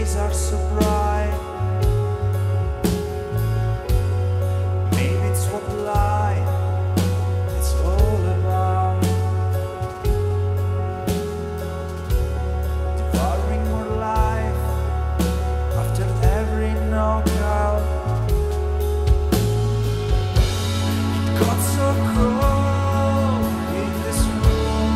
days are so bright. Maybe it's what life is all about. Devouring more life after every knockout. It got so cold in this room,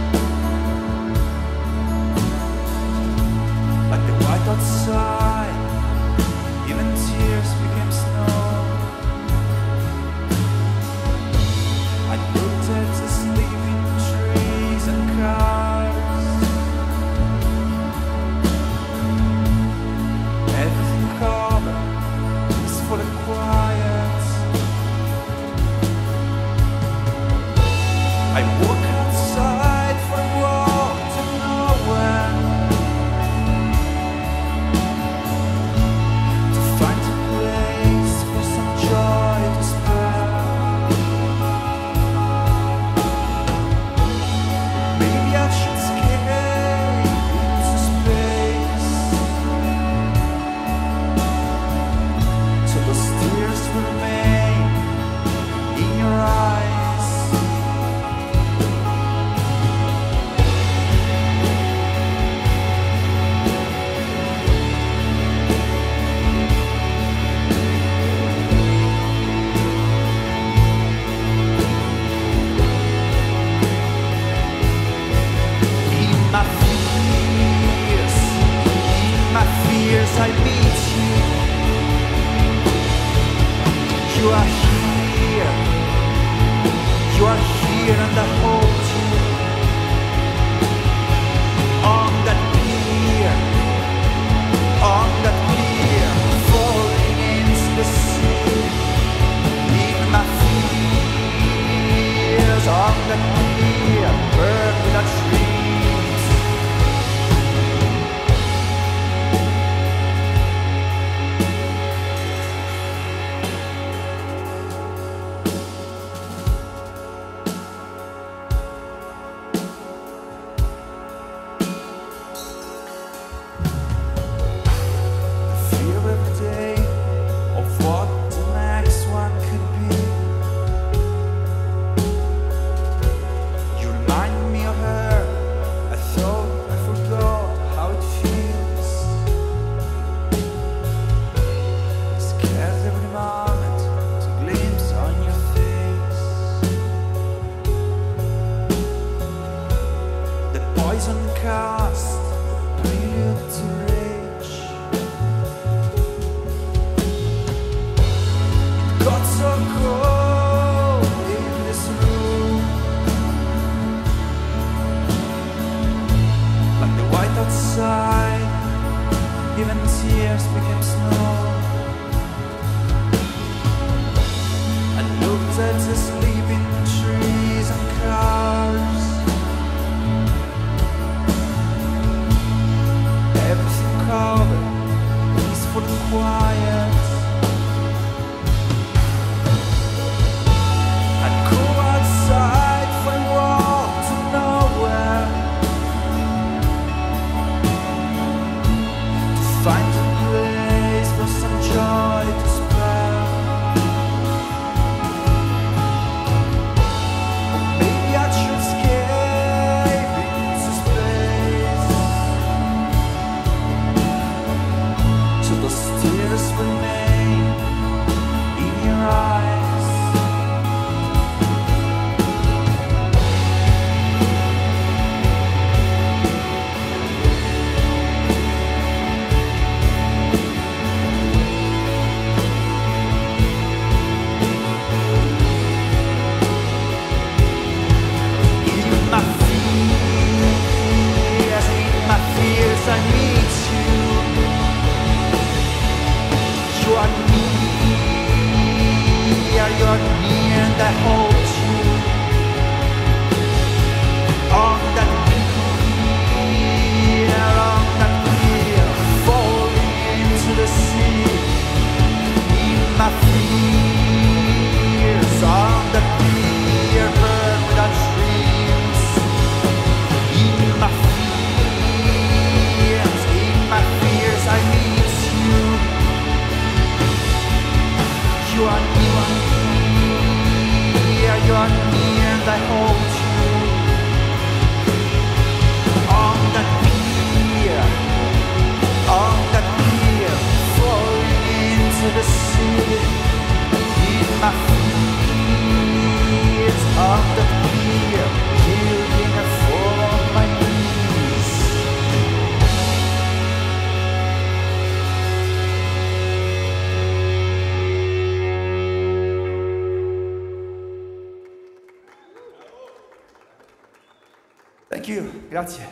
like the white outside, even tears became snow. I looked at the sleeping trees and cars. Everything covered is for the quiet. I walk outside for a walk to nowhere, to find a place for some joy to spare. Maybe I should escape into space, so those tears remain in your eyes. I meet you. You are here. You are here and I hold you. On that pier, falling into the sea. In my fears, on that pier, burn without trees. Poison cast, prelude to rage. It got so cold in this room, like the white outside, even tears became snow. I looked at the sleeping trees and cars. Everything covered, peaceful and quiet. I'd go outside for a walk to nowhere, to find a place for some joy to spare. Or maybe I should escape into space, so those tears remain in your eyes. In my fears I meet you. of the fear, yielding I fall on my knees. Thank you, grazie.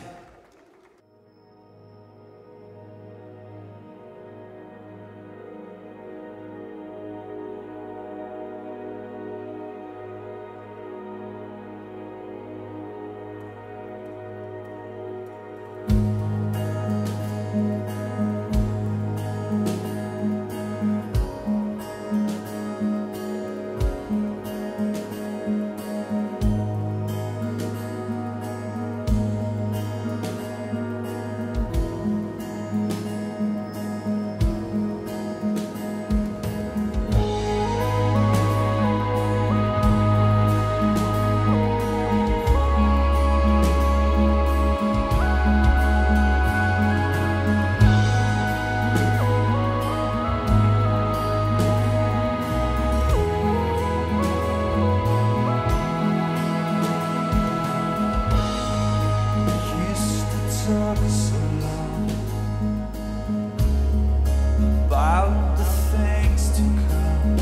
About the things to come,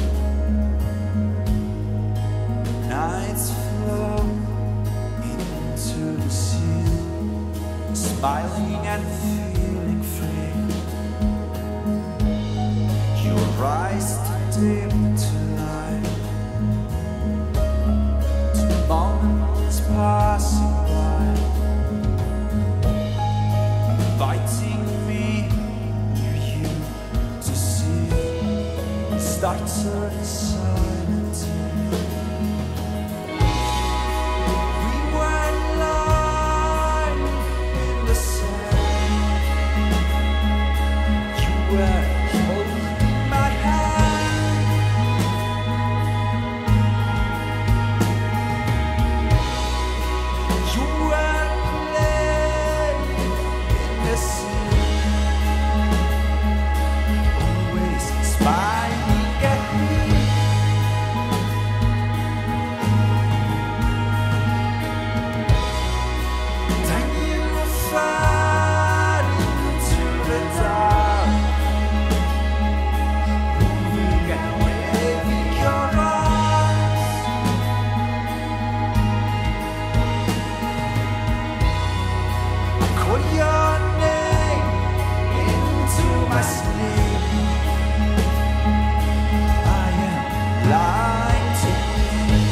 nights flow into the sea, smiling and feeling free. Your eyes too deep to lie, the moment is passing by, inviting me near you to see. Starts a silent day. We were lying in the sand. You were holding my hand. You were playing in the sea, always smiling at me. Then you fell into the dark, moving and waving your arms. I call your name into my sleep. I am lying to me.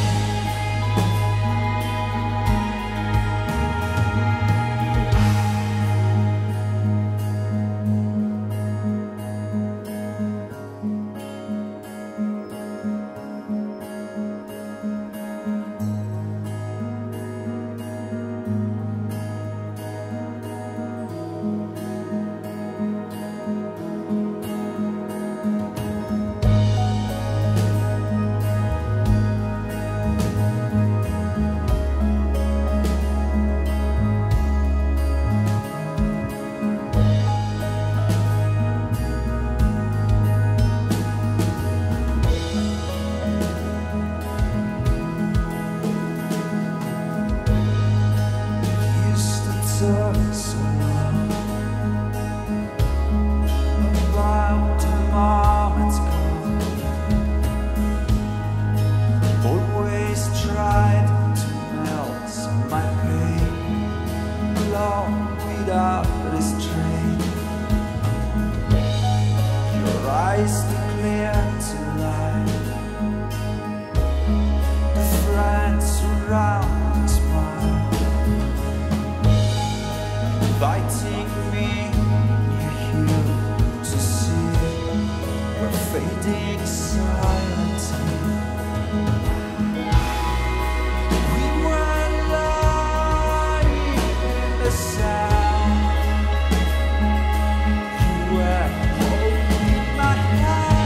Used to talk so long about the moments gone. Always tried to melt my pain along without restraint. Your eyes declare to lie. The friends around smile, inviting me near you to see. We're fading silently. We were lying in the sand. You were holding my hand.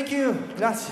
Thank you, grazie.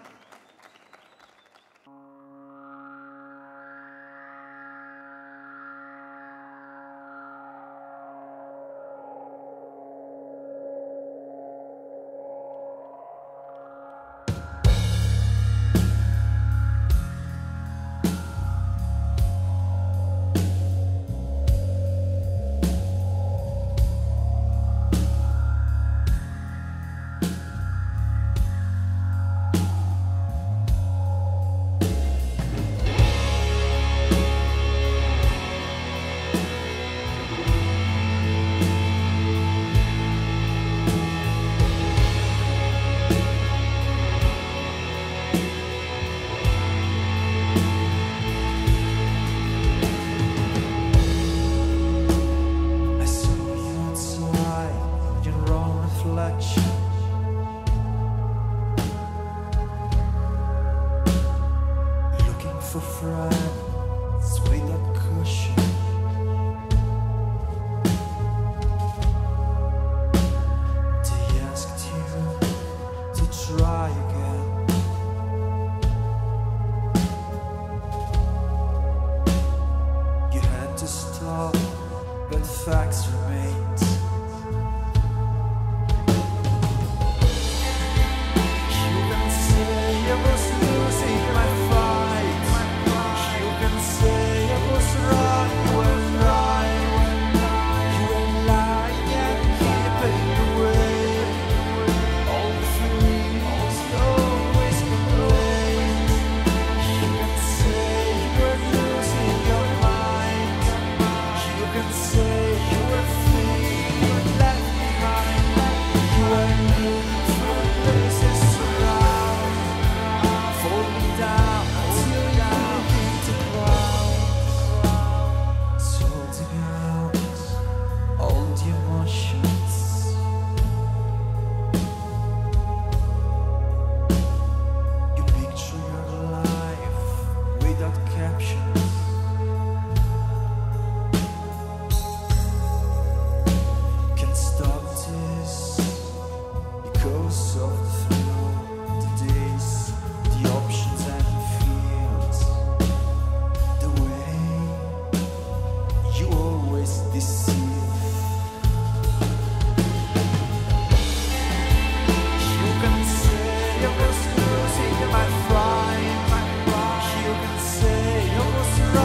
For friends without caution, they asked you to try again. You had to stop, but facts remained. You can say I was losing my fight. You can say I was wrong, you were right. You were lying and keeping away. All the feelings always complained. You can say you were losing your mind. You can say you were feeling left behind. You were looking for places around, falling down until you hit the ground. Sorting out all the emotions. You picture your life without captions. Can't stop this because of the thrill, the days, the options and the feels. The way you always deceive. You can say I was losing my fight. You can say I was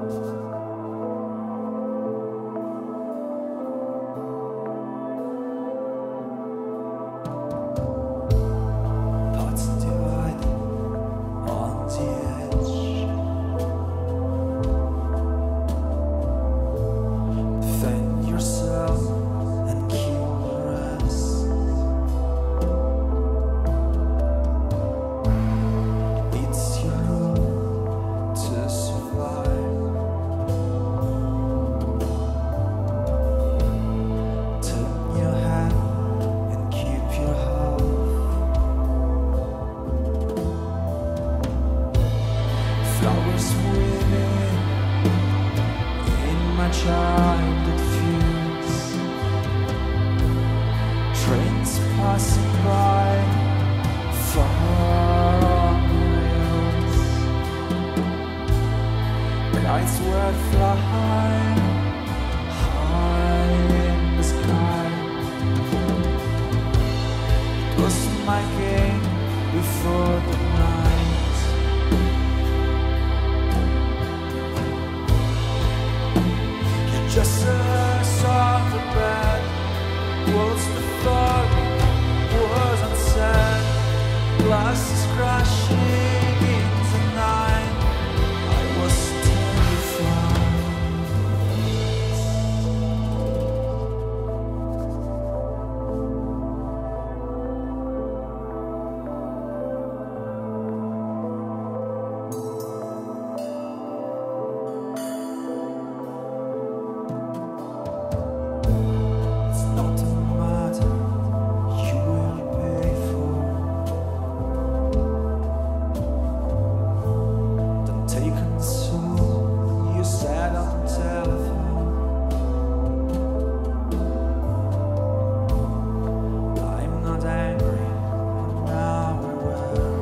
Paths divide on the edge. Defend yourself and kill the rest. It's your rule to survive. Turn your hand and keep your health. Flowers waving in my childhood fields. Trains passing by far on the rails. Kites were flying high in the sky. It was my game before the night. Just a song the bed was the thought was unsaid. Glasses crashing into night. I was terrified. It's not a matter you will pay for. Don't take console, you said on the telephone. I'm not angry, but now aware.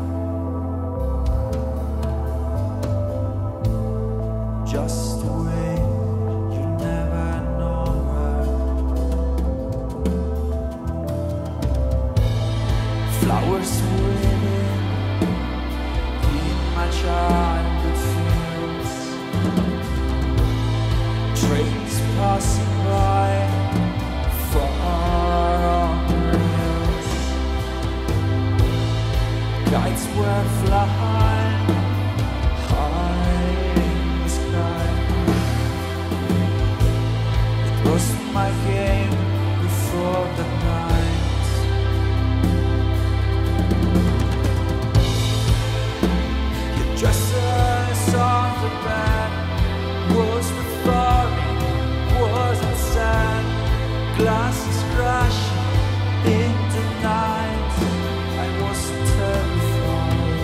Just wait, you never know where. Flowers waving in my childhood fields. Trains passing by far on the rails. Kites were flying high in the sky. It was my game before the night. Your dresses on the bed was the thorny, wasn't sad. Glasses crashing into night. I was terrified.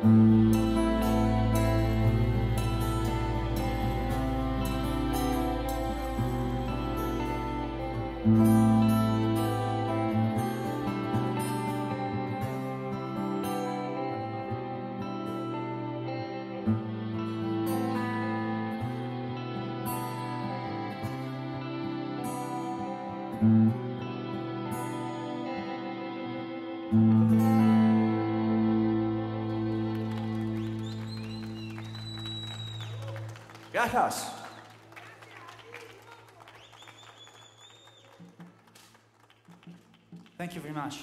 Gracias. Thank you very much.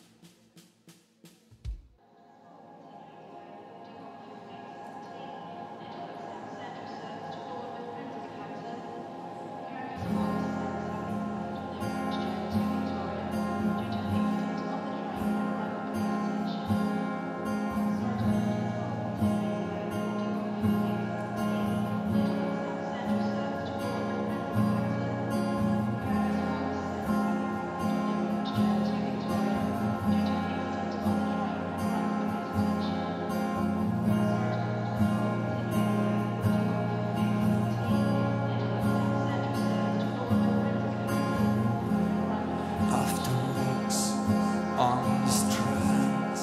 On the strands,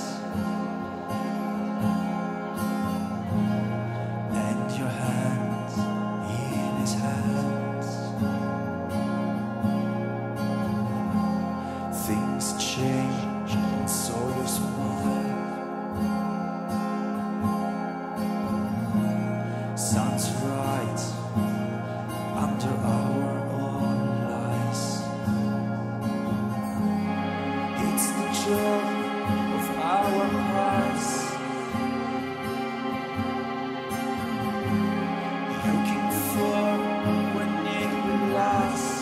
and your hands in his hands, things change, and so you smile. Sounds right under our own lies. It's the joy of our hearts, looking for when it will last.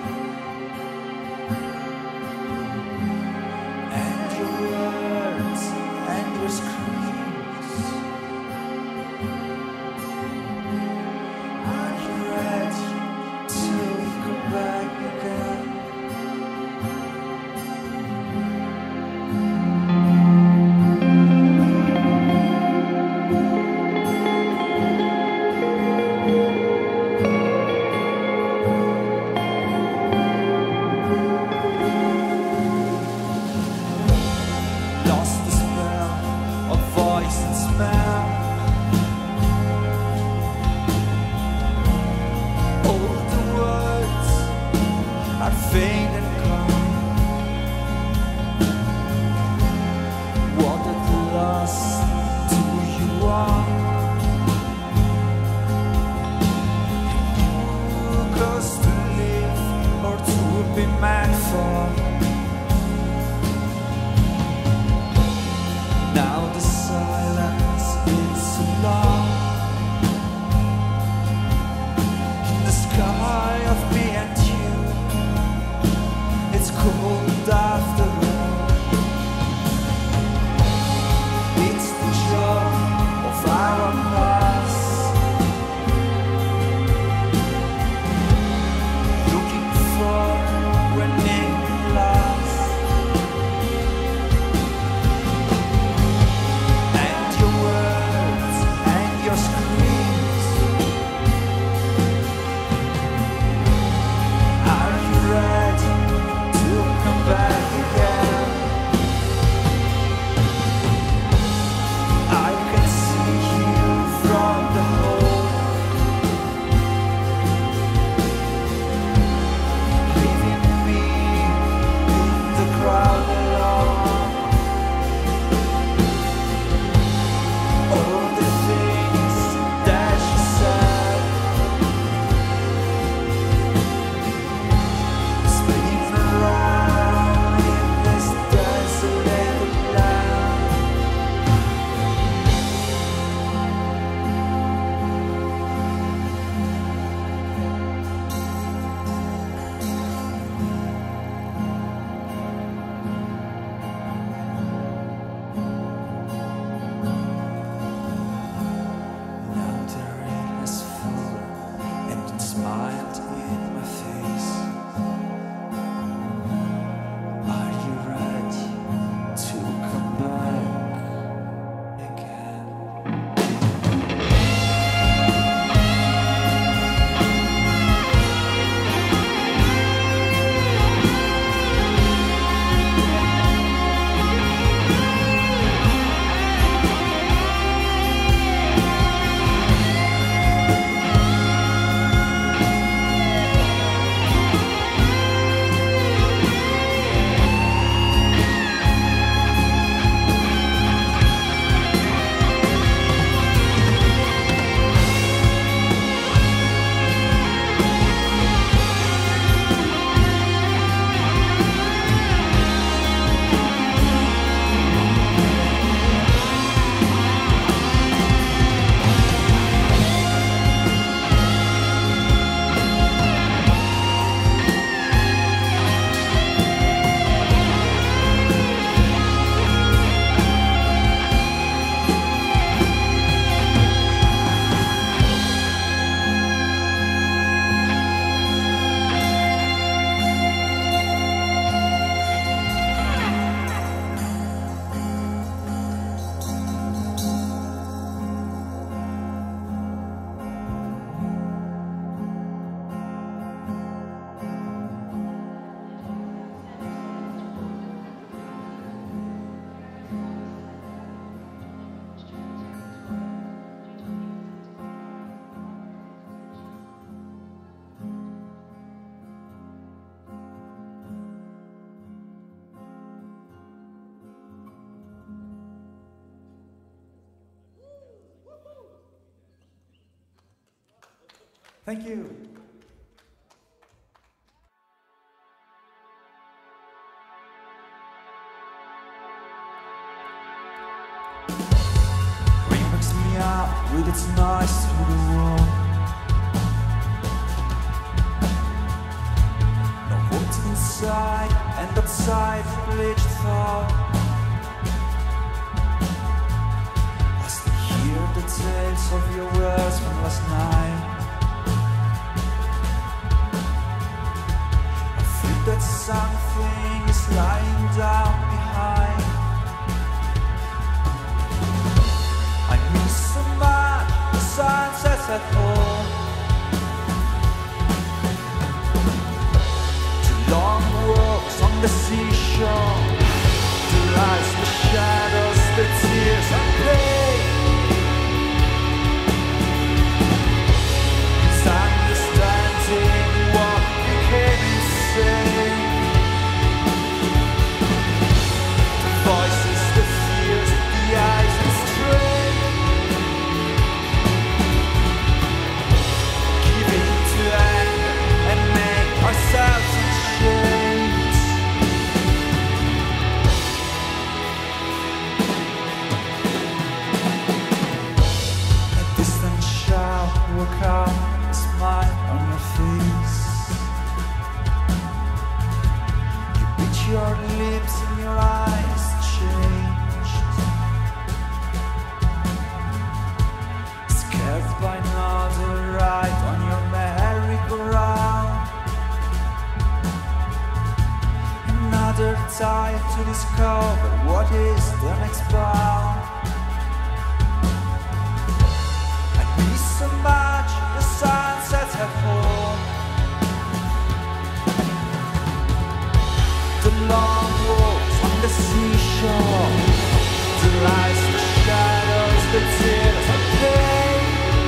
And your words and your screams, are you ready to come back again? Thank you. Rain wakes me up with its noise through the wall. No words inside and outside bleached thought. I still hear the tales of your words from last night. I feel that something is lying down behind. I miss so much the sunsets at home. Too long walks on the seashore, the lights, the shadows, the tears and pain. Misunderstanding what became insane. The voices, the fears, the eyes, the strain. Giving to anger and make ourselves ashamed. A distant child woke up, a smile on your face. You bit your lips and your eyes changed. Scared by another ride on your merry-go-round. Another time to discover what is the next bound. I miss so much the sunsets at home. The long walks on the seashore, the lights, the shadows, the tears and pain.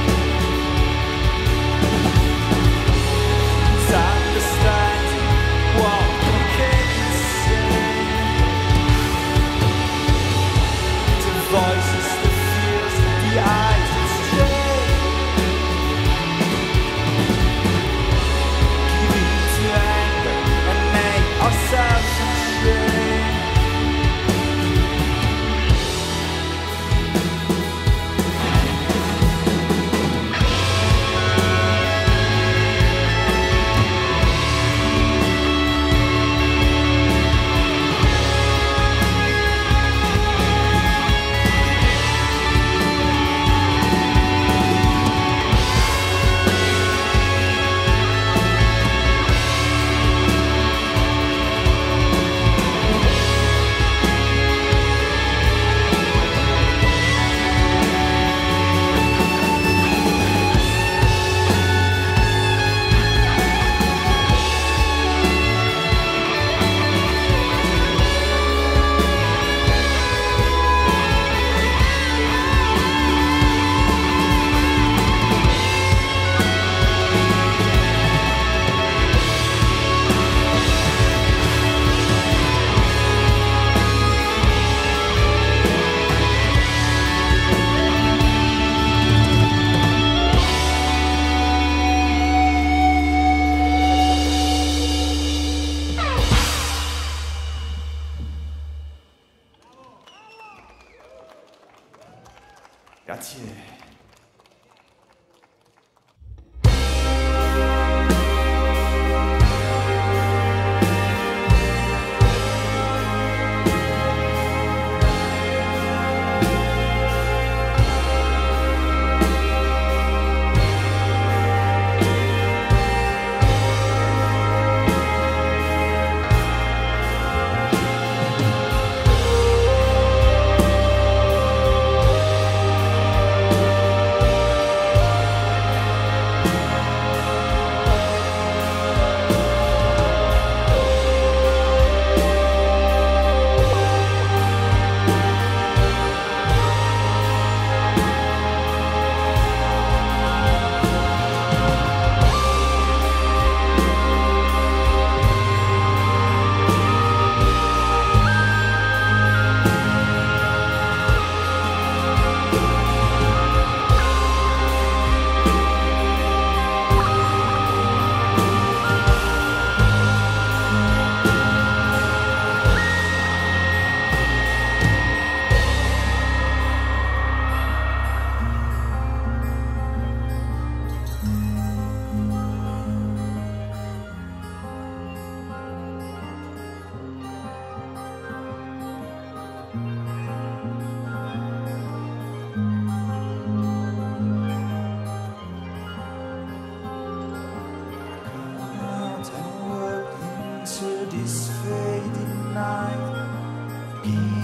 It's understanding what became insane. The voices, the fears, the eyes, the strain. Giving to anger and make ourselves ashamed. Grazie.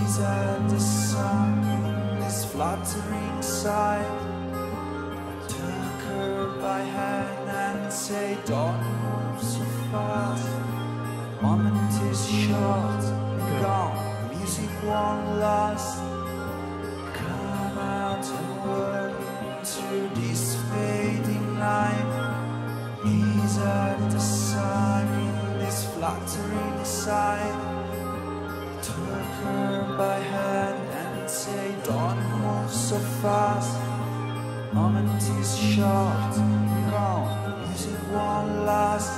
Gaze at the sun in this fluttering sight. Took her by hand and say, don't move so fast. Moment is short and gone, music won't last. Come out and work into this fading light. Gaze at the sun in this fluttering sight. Took her by hand and say, don't move so fast. Moment is short and gone, music won't last.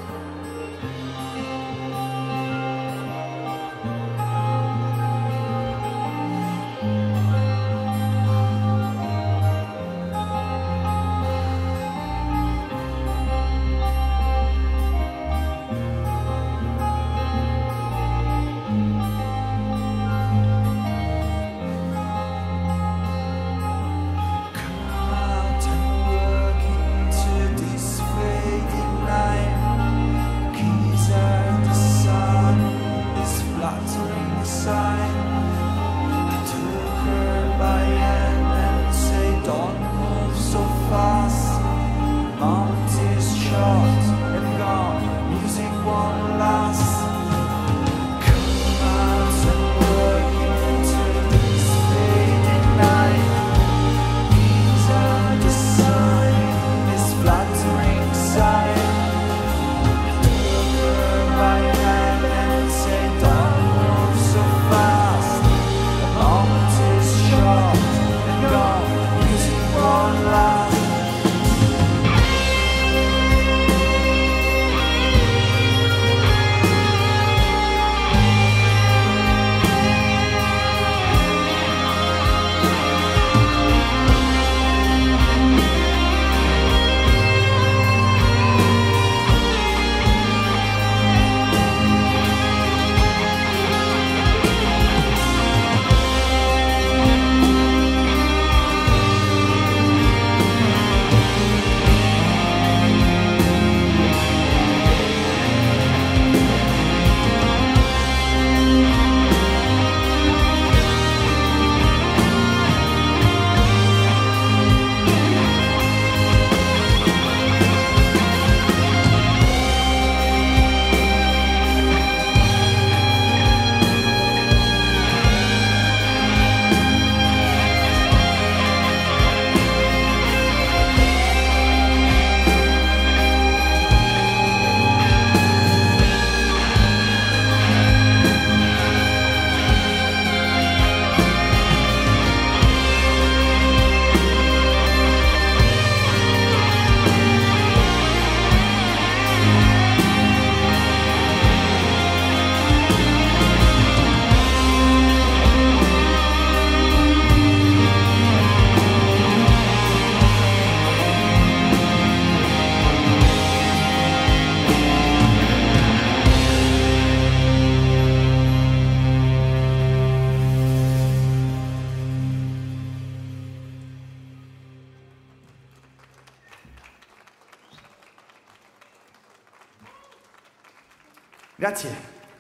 Grazie.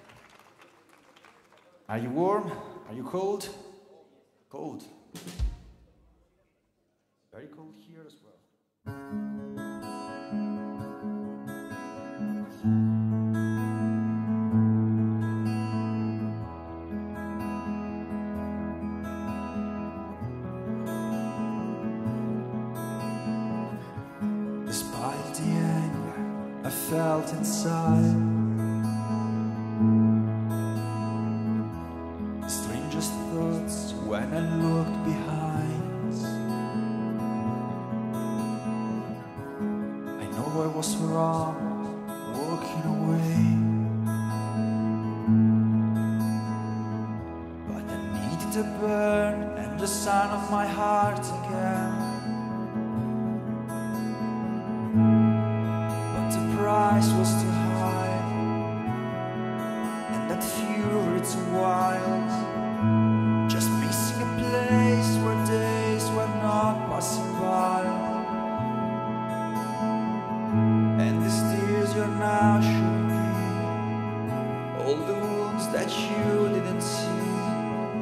Are you warm? Are you cold? Cold. Very cold here as well. Despite the anger I felt inside, strangest thoughts when I looked behind. I know I was wrong, walking away, but I needed to burn and the sound of my heart again. But the price was too high, and that fury too wild. Just missing a place where days were not passing by. And these tears you're now showing me, all the wounds that you didn't see.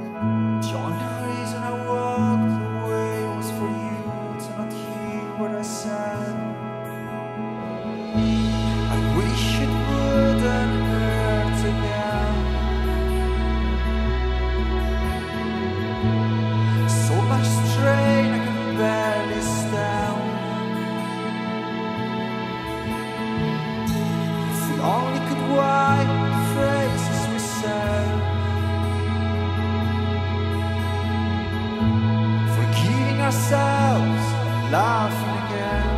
ourselves, laughing again.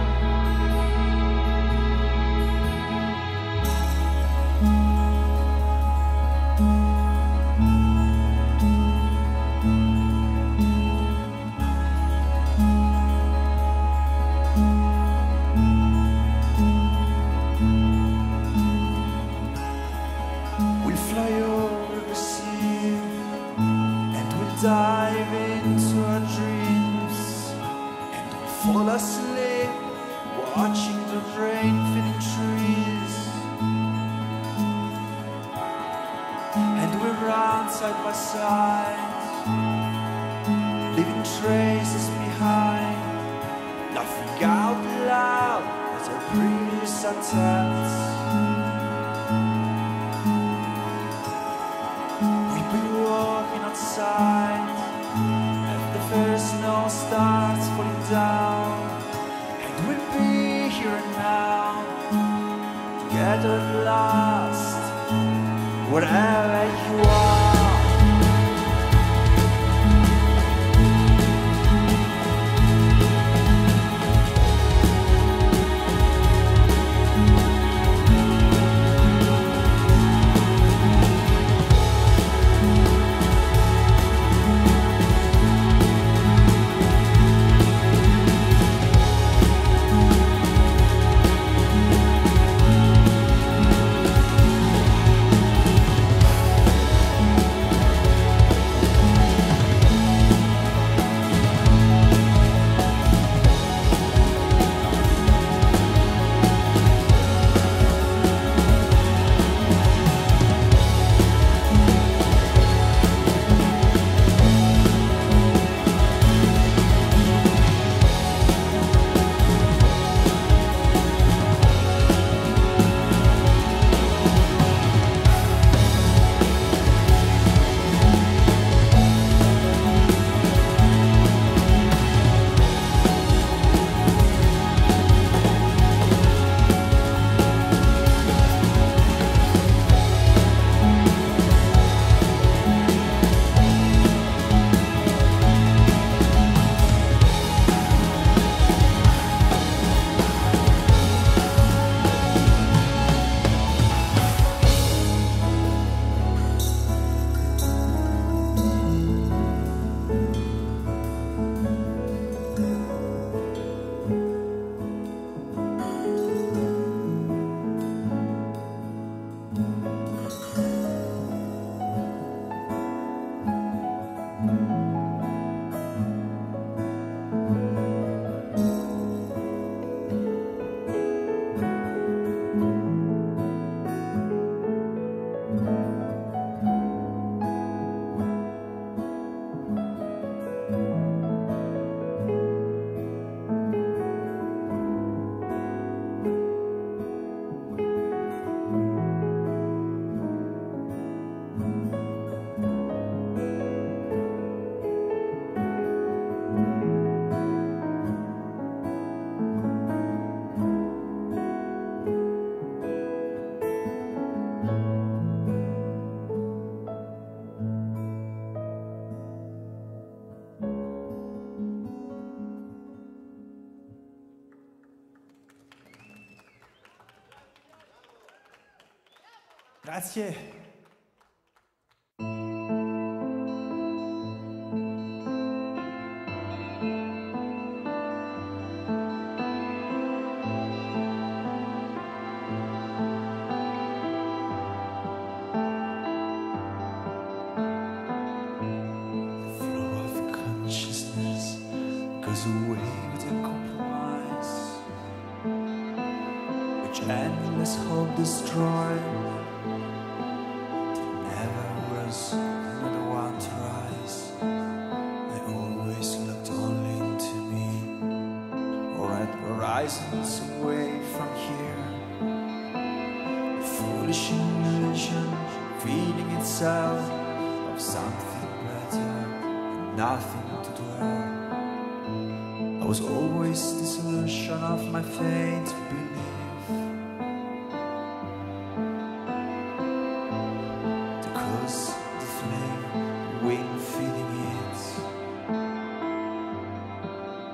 We'll fly over the sea and we'll dive into our dreams, and we'll fall asleep watching the rain filling trees, and we'll run side by side, leaving traces behind, laughing out loud at our previous attempts. Walking outside as the first snow starts falling down, and we'll be here and now, together at last, wherever you are. Grazie. Goes away with a compromise, which endless hope destroyed. There never was another one to rise. They always looked only into me, or at horizons away from here. A foolish illusion, feeling itself of something better and nothing to dwell. I was always disillusion of my faint belief, because the flame, wind feeding it.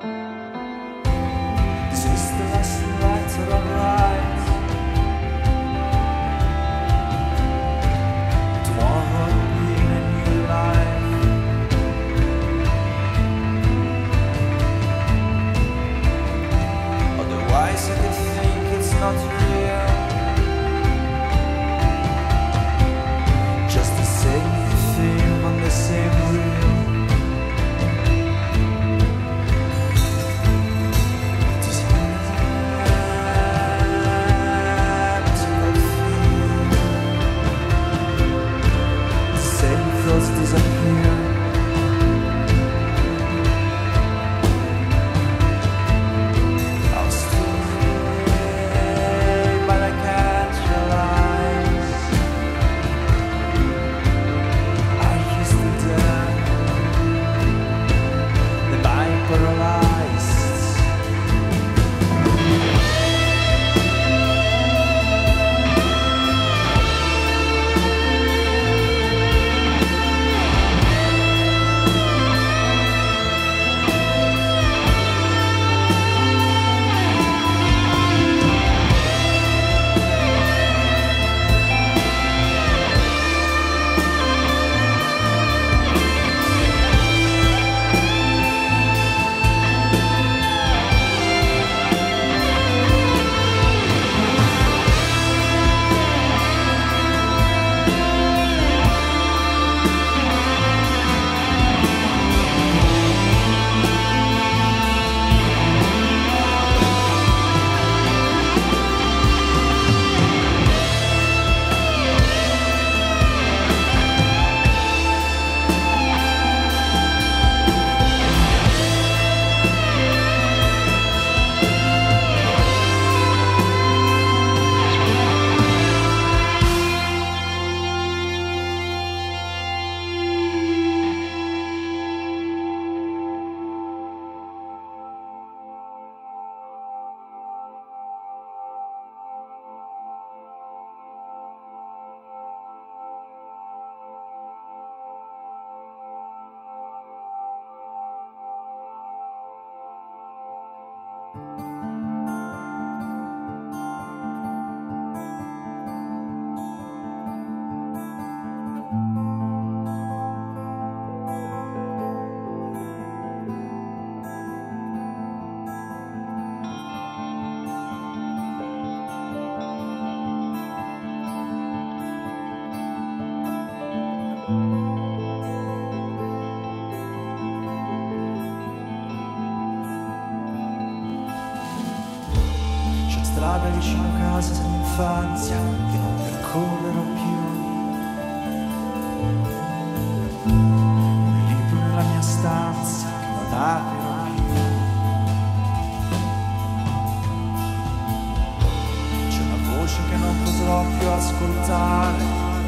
strada vicino a casa dell'infanzia che non percorrerò più. Un libro nella mia stanza che non aprirò più. C'è una voce che non potrò più ascoltare.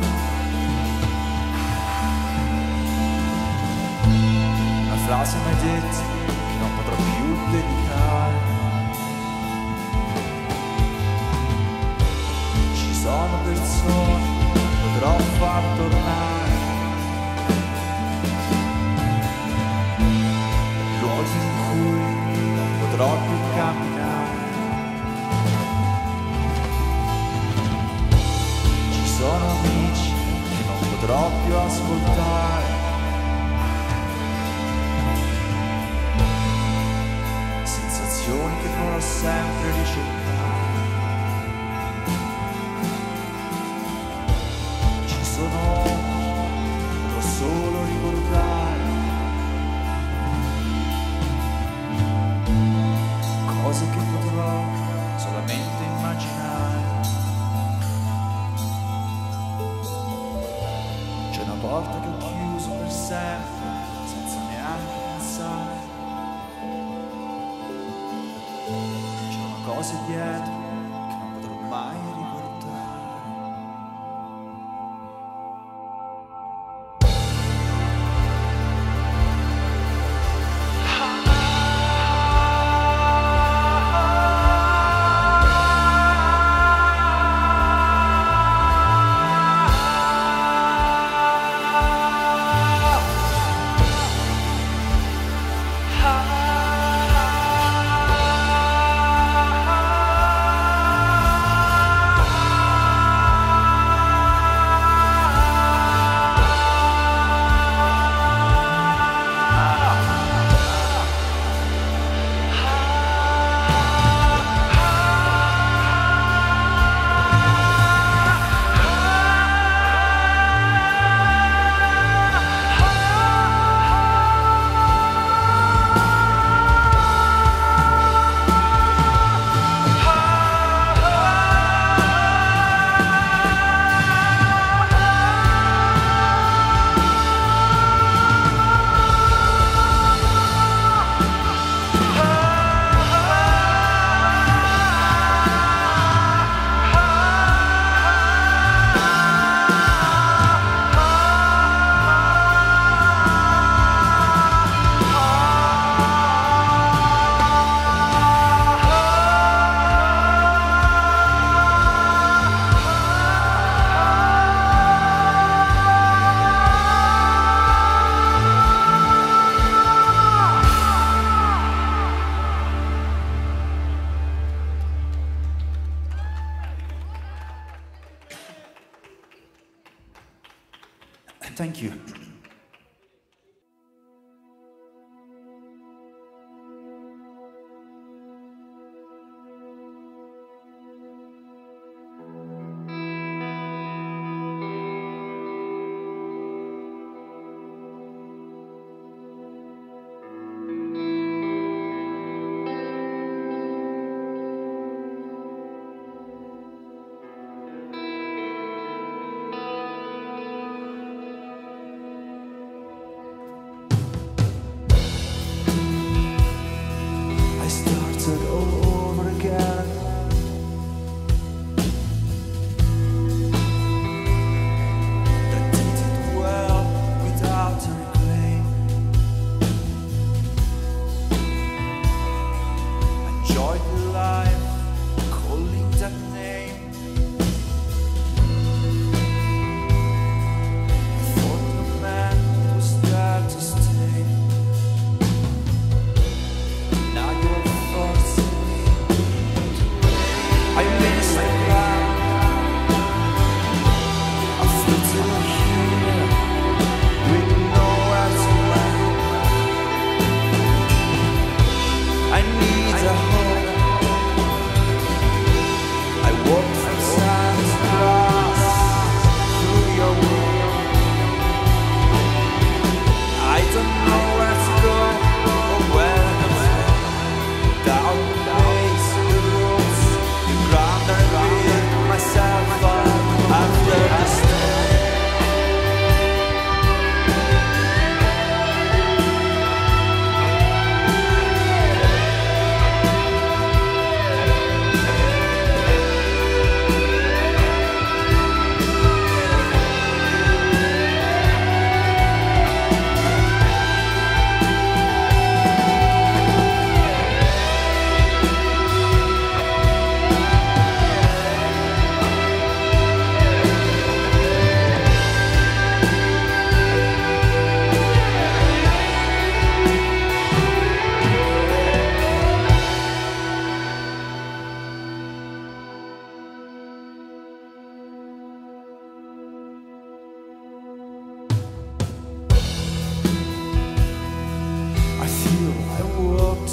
Una frase mai detta che non potrò più dedicare. Sono persone che potrò far tornare, luoghi in cui non potrò più camminare. Ci sono amici che non potrò più ascoltare, sensazioni che dovrò sempre ricercare. Potrò solo ricordare cose che potrò solamente immaginare. C'è una porta che ho chiuso per sempre senza neanche pensare. C'è una cosa dietro che non potrò mai ricordare. Thank you.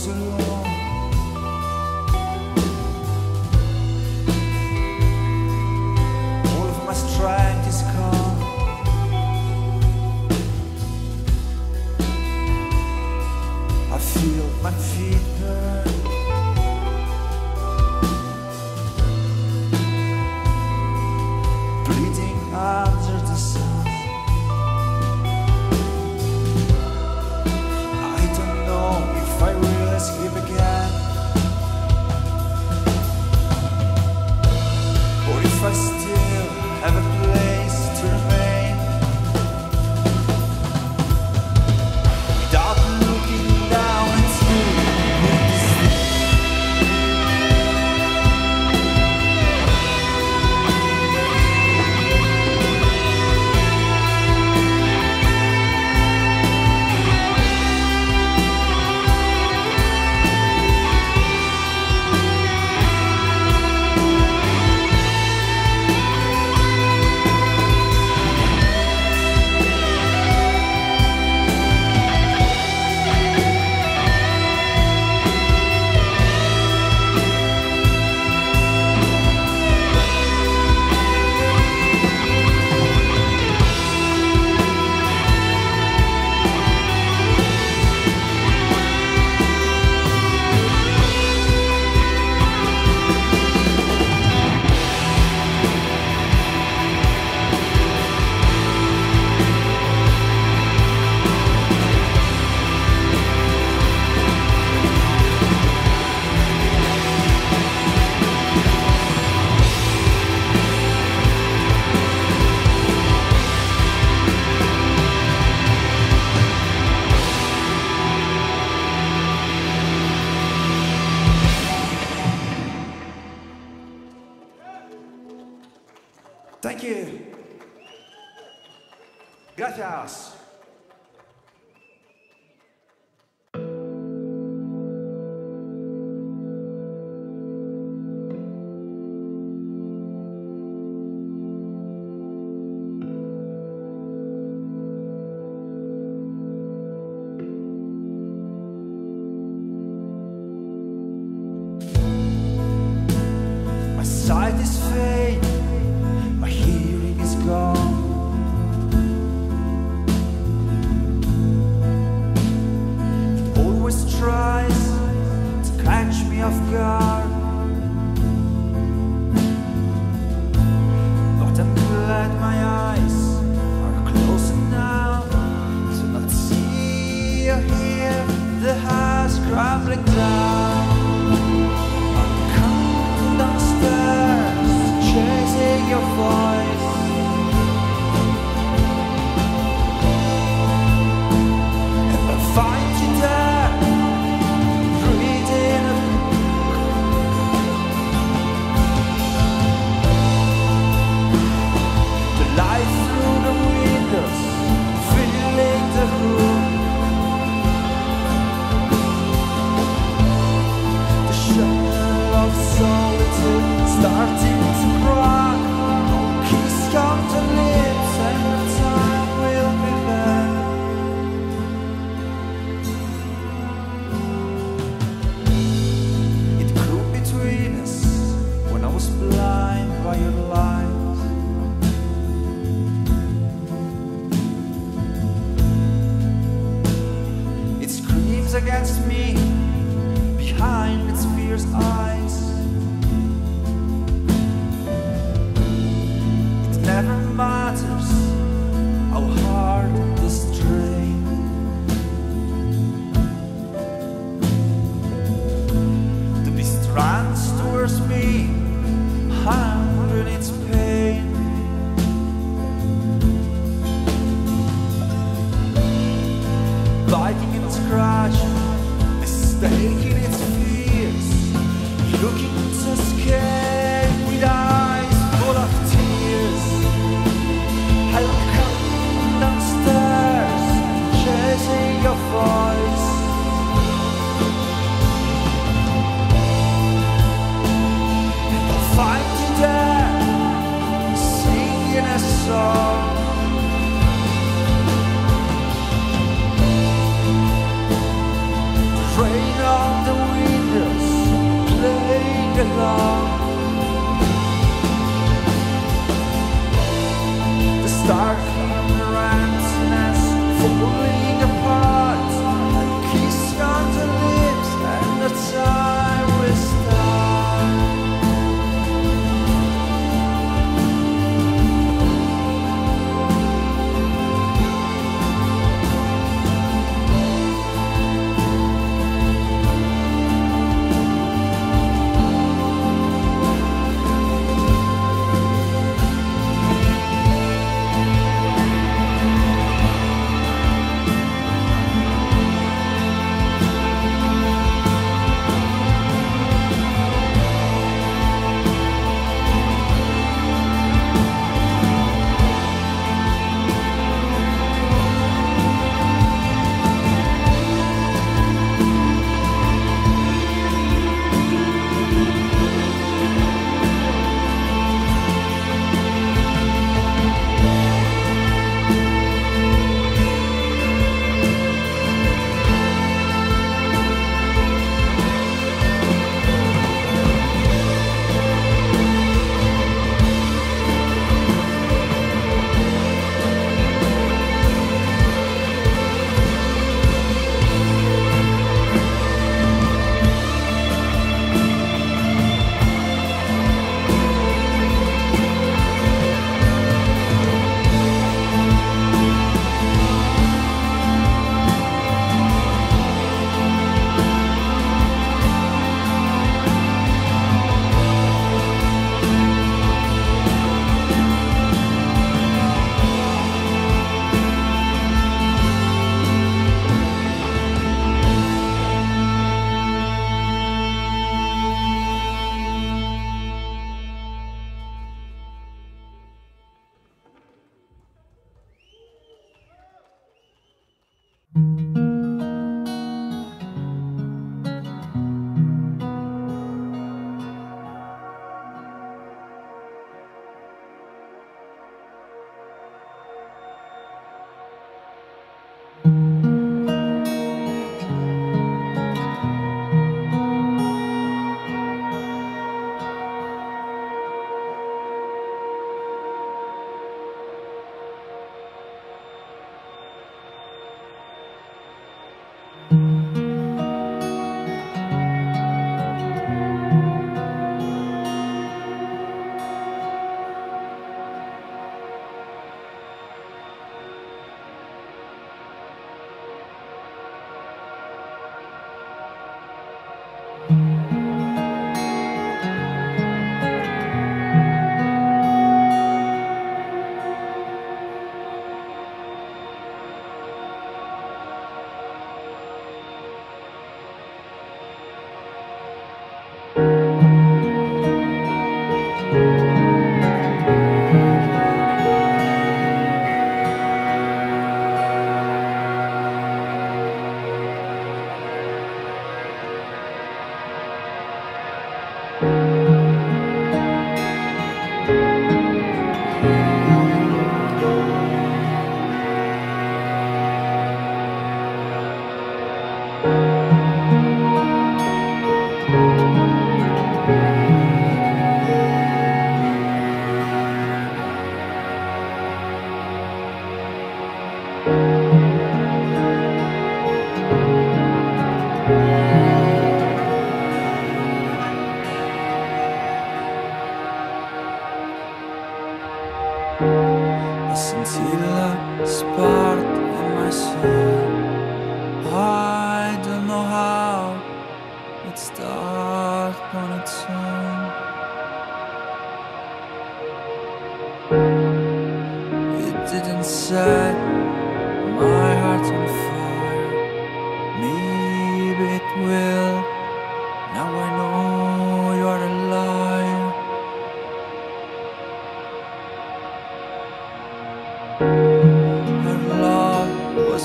so long. All of my strength is gone. I feel my feet burn. Bleeding under the sun. I don't know if I will escape again, or if I still have a place to remain. Without looking down into the sea. Thank you. Gracias. My sight is fading. My hearing is gone. It always tries to catch me off guard. But I'm glad my eyes are closing now to not see or hear the house crumbling down. I'm coming downstairs, chasing your voice. And I find you there, breathing the light through the windows, filling the room. The shell of solitude starting to crack. No kiss come to lips, and the time will be back. It grew between us when I was blind by your light. It screams against me behind its fierce eyes. It never matters how hard the strain. The beast runs towards me, hungry in its pain. Biting its crutch, mistaking its fears, looking to escape with eyes full of tears. I'll come downstairs, chasing your voice. And I'll find you there, singing a song.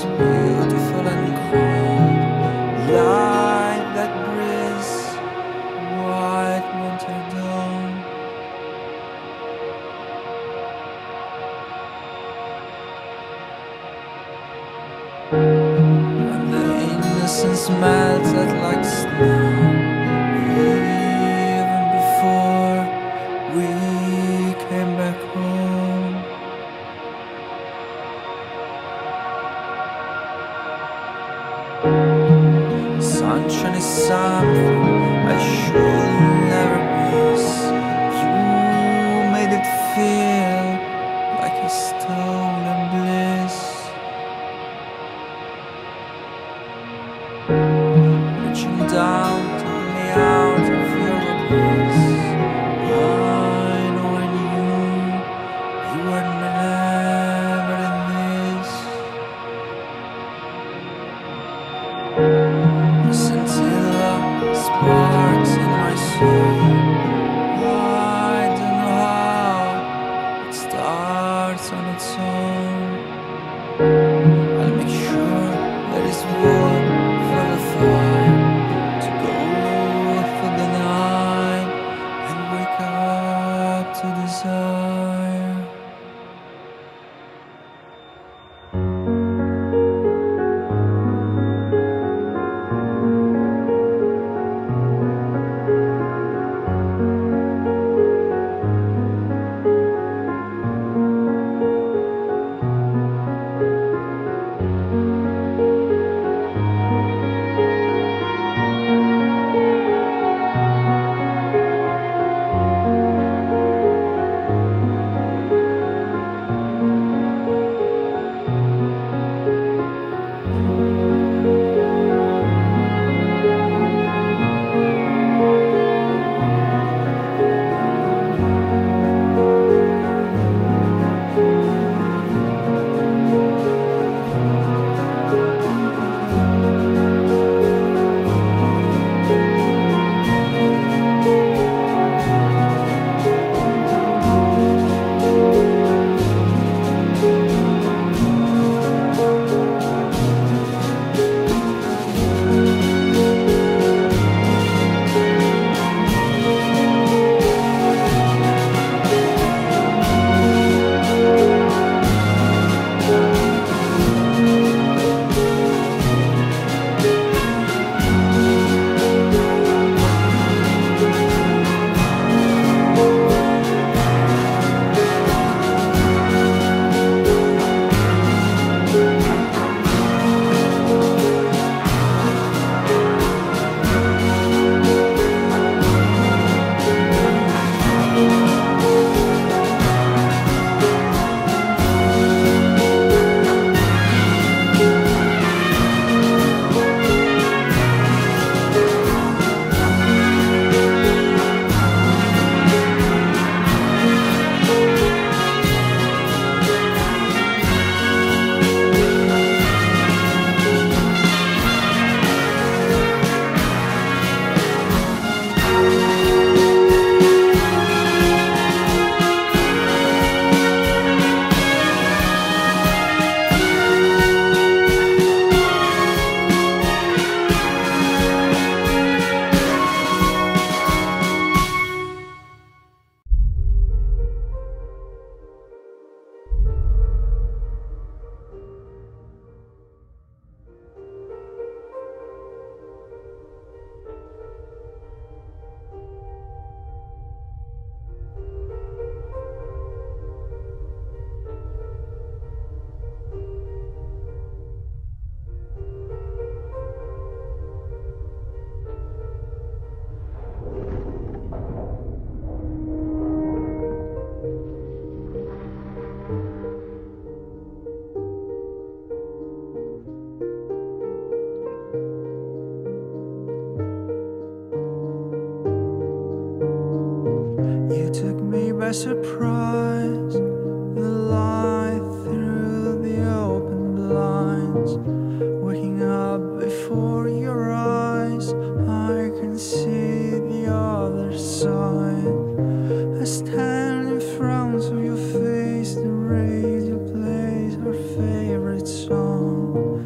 was beautiful and cold, like that breeze, white winter dawn. When the innocence melted like snow, even before we came back home. Sunshine is something I should never miss. You made it feel like a stolen bliss. Reaching down to pull me out of your abyss. I know I knew you were never in this. A scintilla sparks in my soul. I don't know how it starts on its own. I'll make sure there is wood for the fire to go through the night and wake up to desire. by surprise. The light through the open blinds, waking up before your eyes. I can see the other side. I stand in front of your face. The radio plays our favorite song.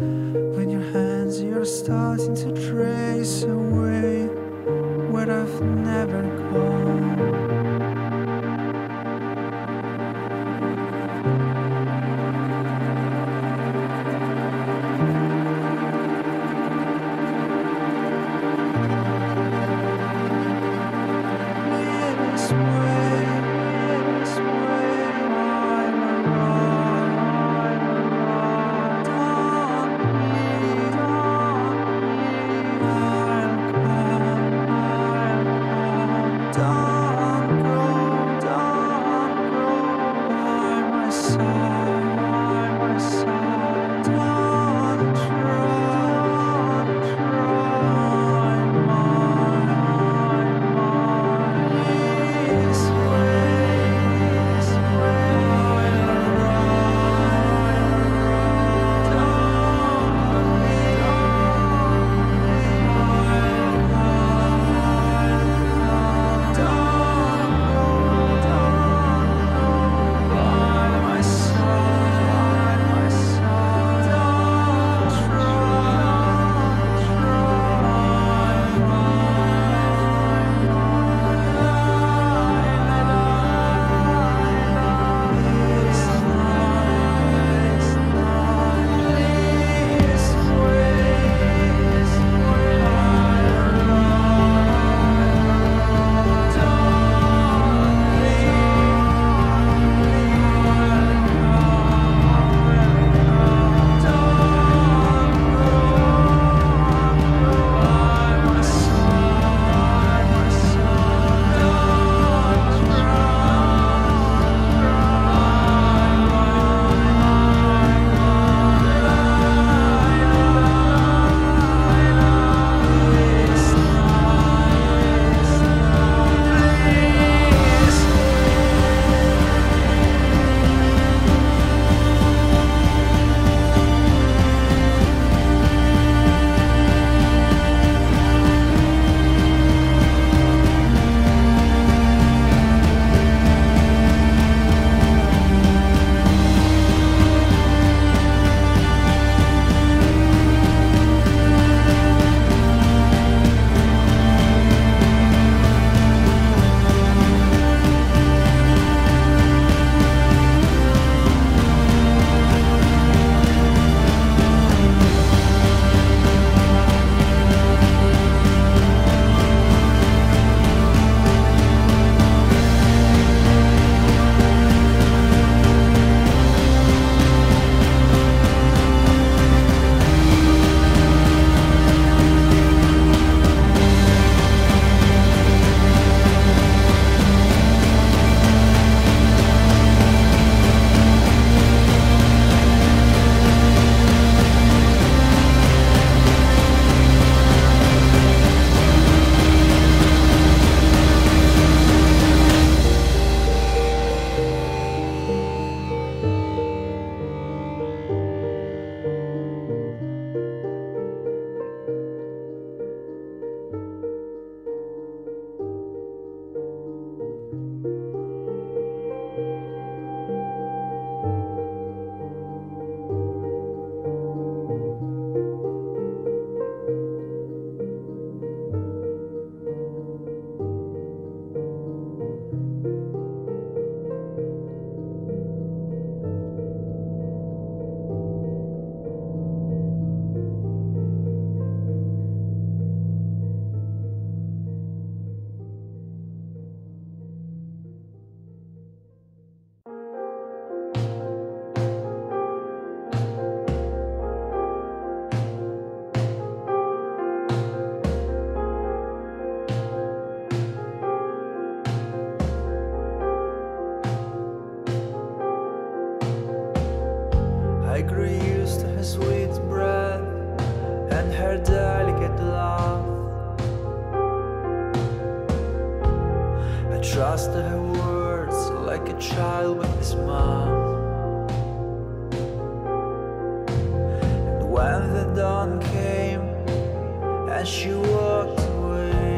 as she walked away.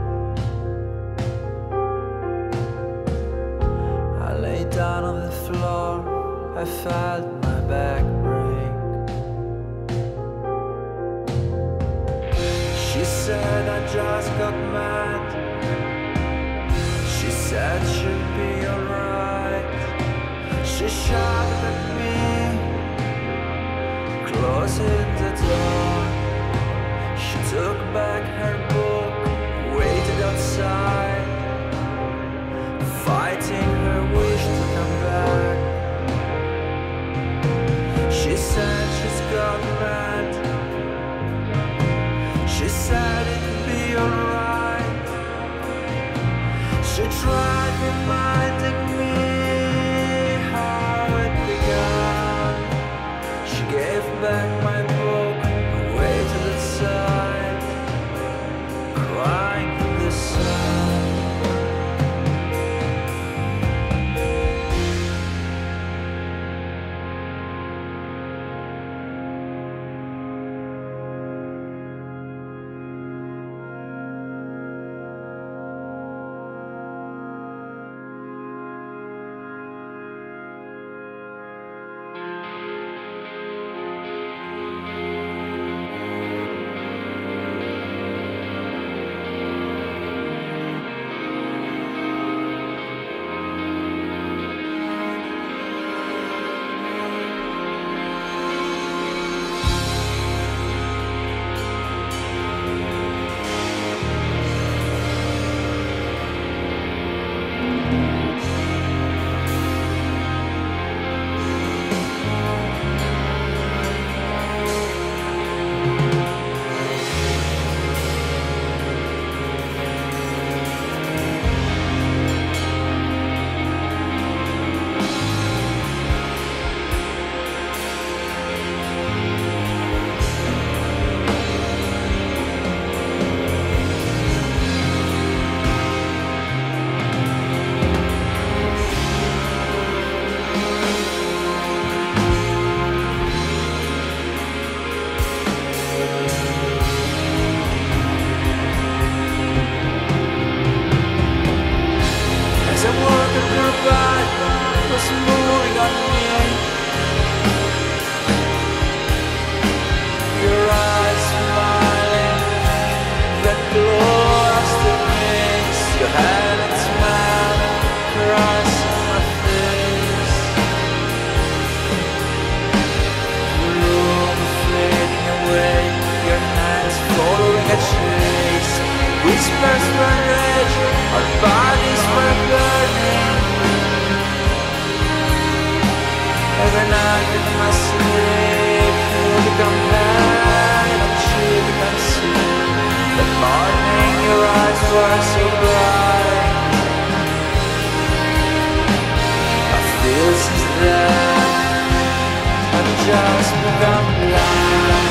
I lay down on the floor, I felt my back break. She said I just got mad. She said she'd be alright. She shouted at me, closing the door. She took back her book, waited outside, fighting her wish to come back. She said she's got mad. She said it'd be alright. She tried reminding me how it began. She gave back my book and waited outside, crying in the sun. Whispers were rage, our bodies were burning. Every night in my sleep, you become bad and she becomes sick. That morning your eyes were so bright. I feel since then I've just become blind.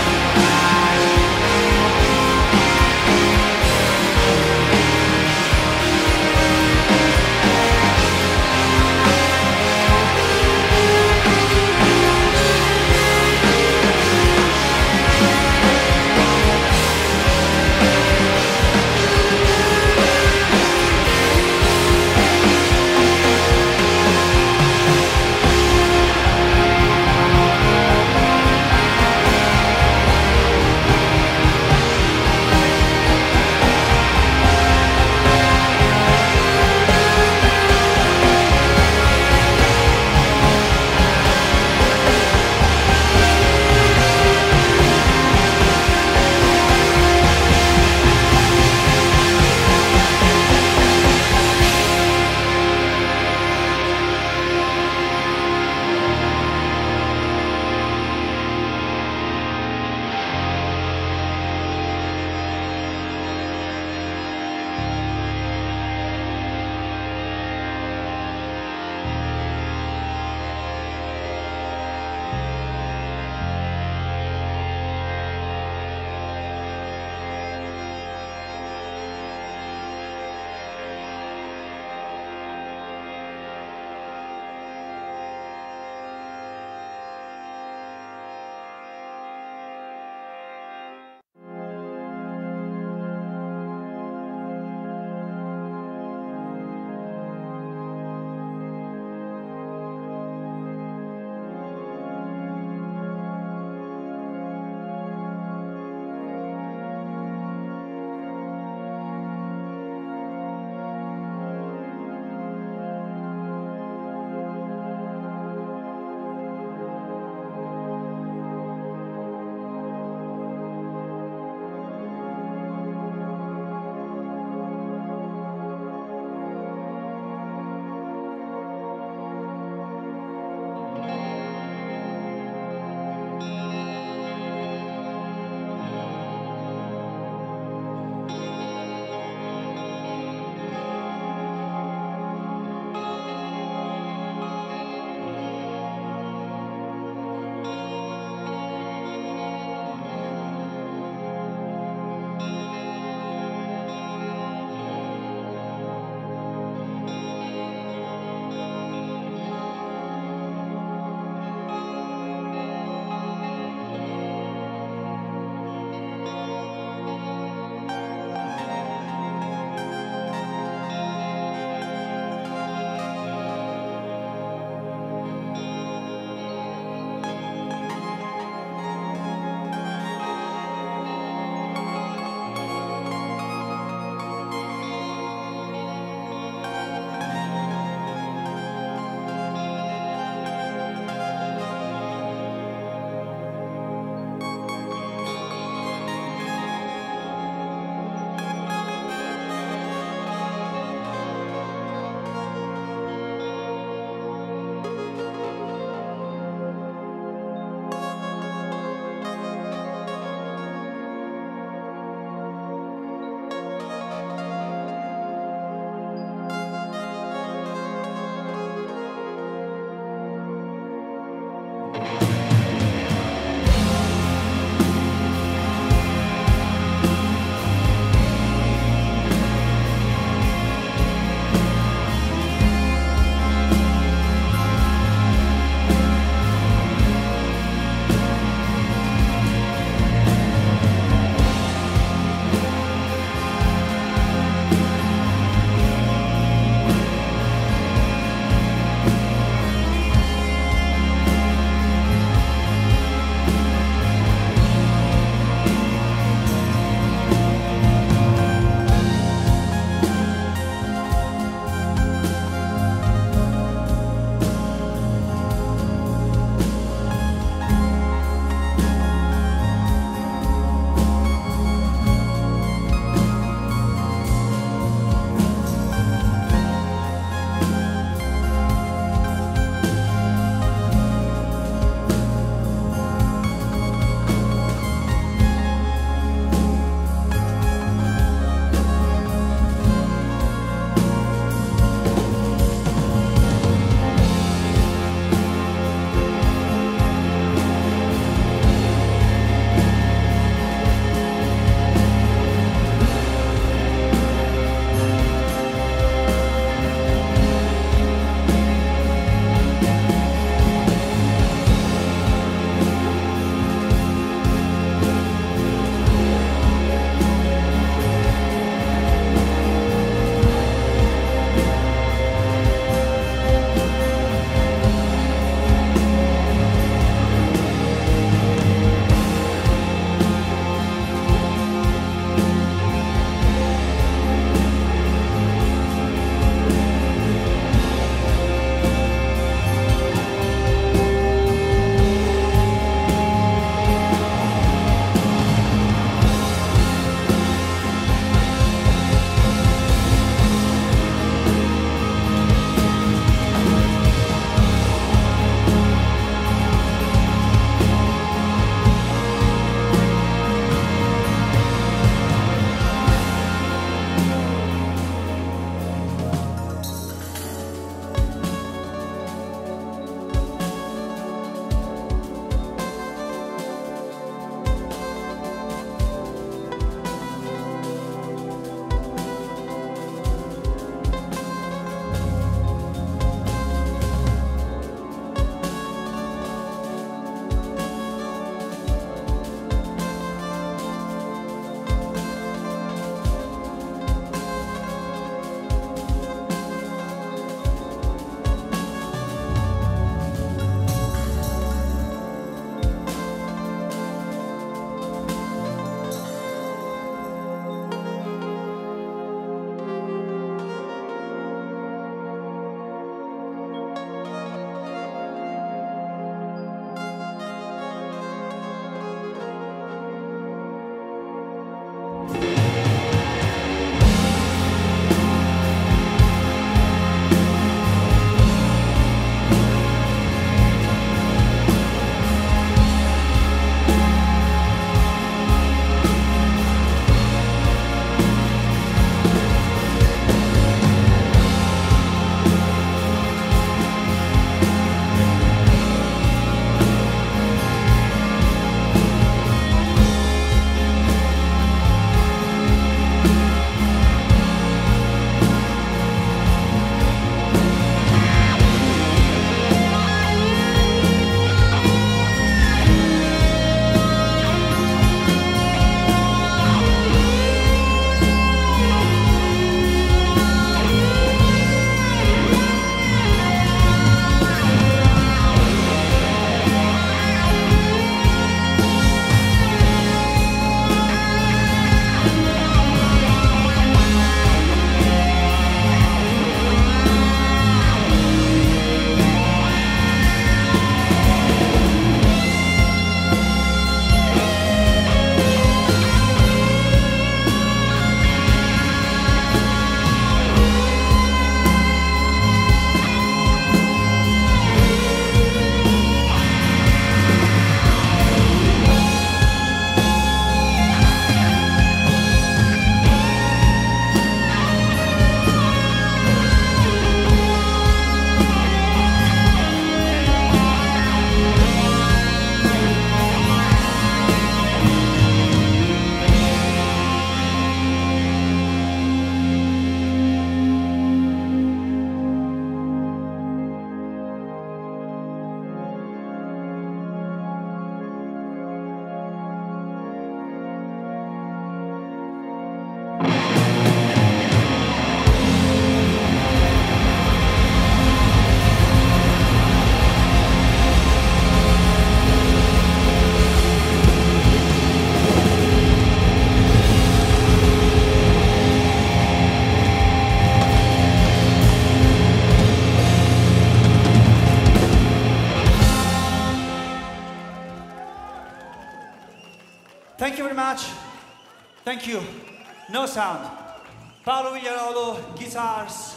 Thank you very much. Thank you. No sound. Paolo Vigliarolo, guitars.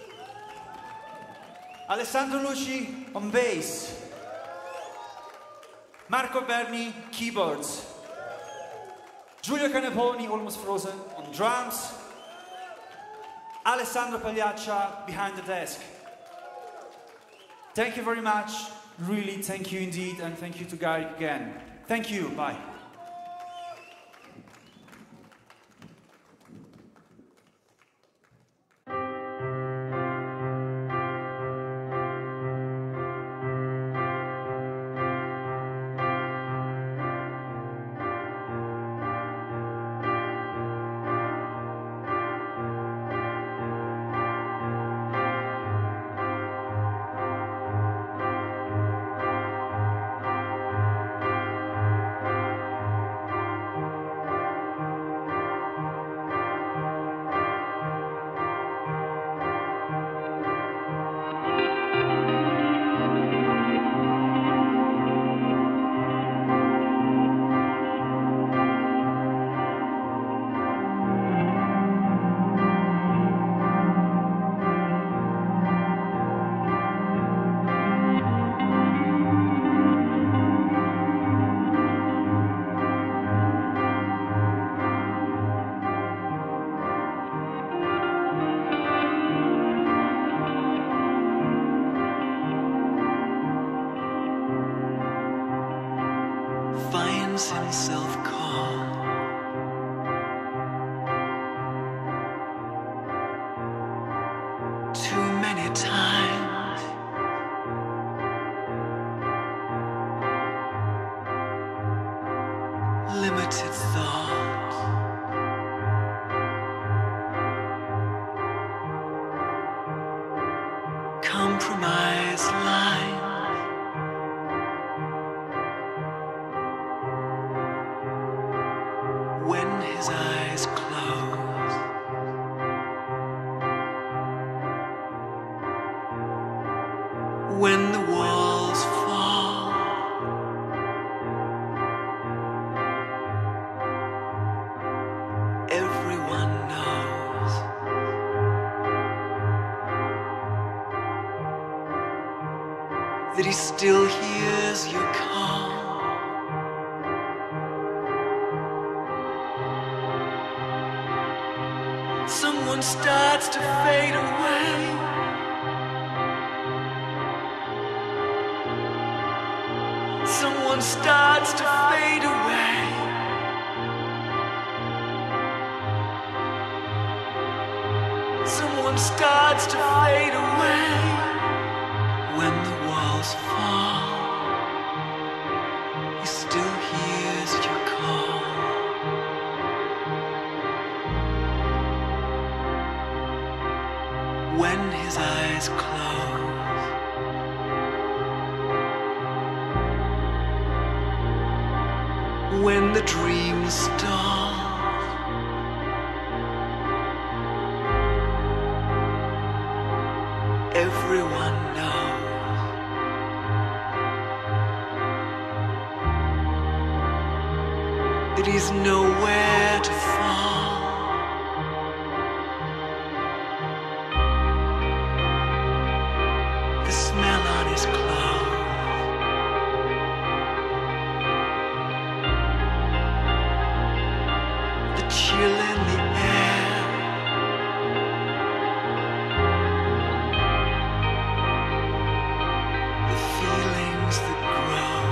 Alessandro Lucci on bass. Marco Berni, keyboards. Giulio Caneponi, almost frozen, on drums. Alessandro Pagliaccia behind the desk. Thank you very much. Really, thank you indeed, and thank you to Gary again. Thank you. Bye. Finds himself caught too many times, limited thoughts, compromise lines. When his eyes close, when the walls fall, everyone knows that he still hears your call. Someone starts to fade away. Someone starts to fade away. Someone starts to fade away. When the walls fall, he still hears your call. When his eyes close, when the dream stalls, everyone knows that he's nowhere to fall. Smell on his clothes, the chill in the air, the feelings that grow,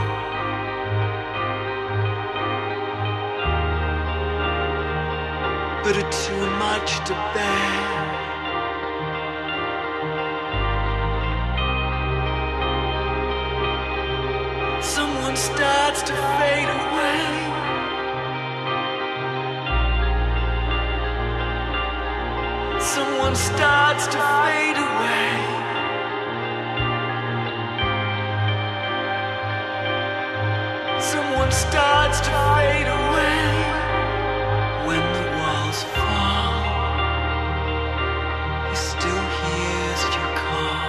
but are too much to bear. Someone starts to fade away. Someone starts to fade away. Someone starts to fade away. When the walls fall, he still hears your call.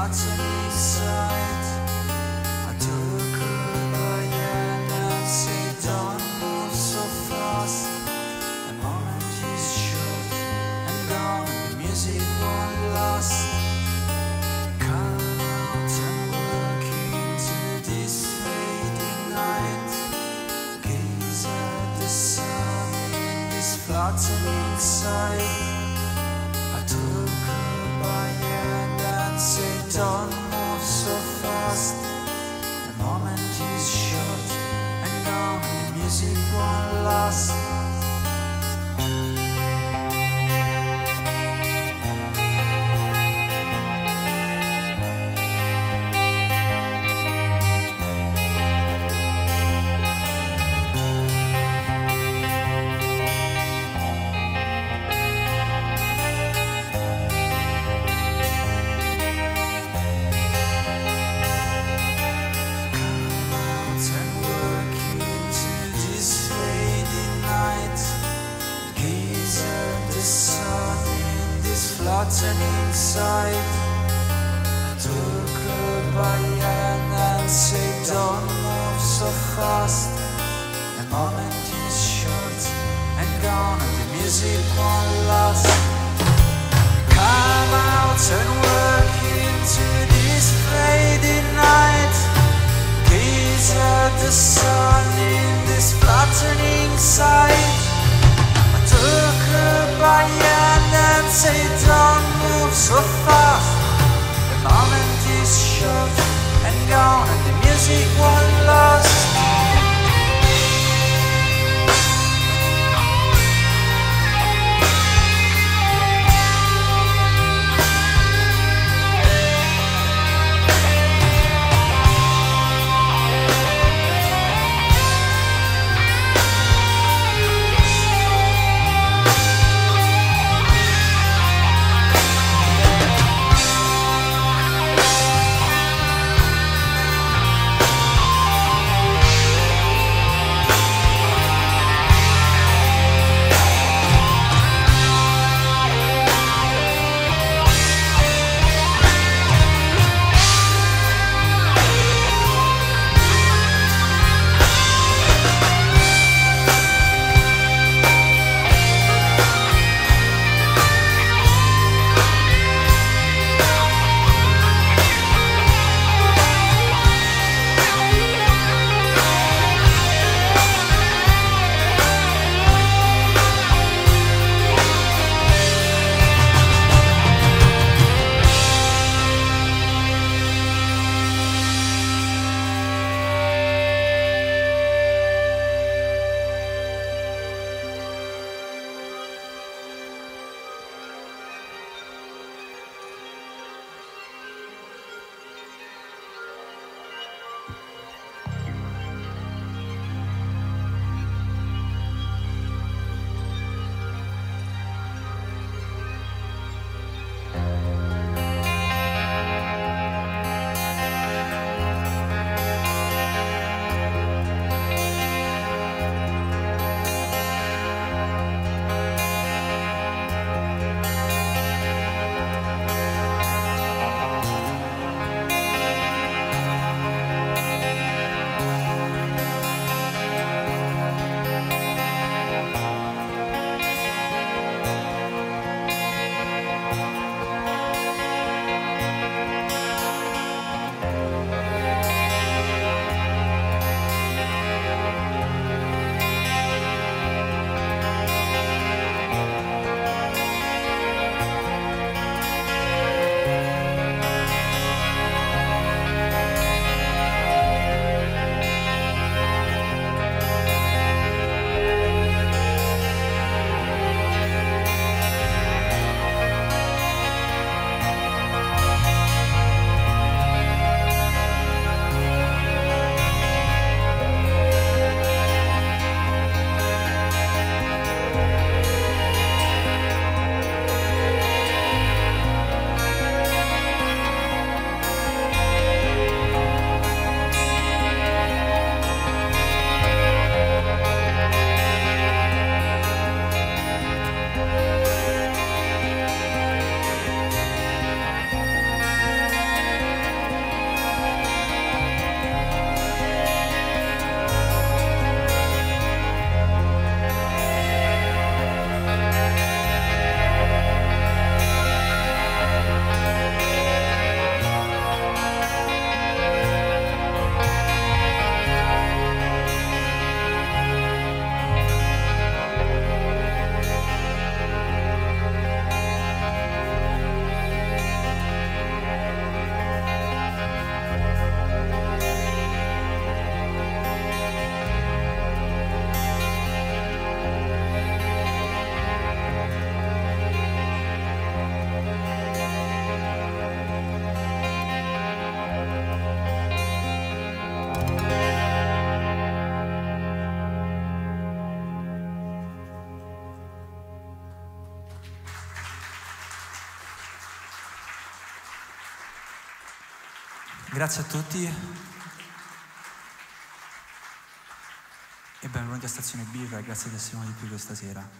flattening sight. I took her by the hand and said, don't move so fast. The moment is short and gone, the music won't last. Come out and work into this fading night. Gaze at the sun in this flattening sight. I took her by the hand and said, don't move so fast. The moment is short and gone, the music won't last. Flattening sight. I took her by the hand and said, don't move so fast. The moment is short and gone, and the music won't last. Come out and work into this fading night. Gaze at the sun in this flattening sight. I took her by the hand and said, don't move so fast. The moment is short and gone, and the music won't last. Grazie a tutti e benvenuti a Stazione Birra e grazie di essere venuti qui questa sera.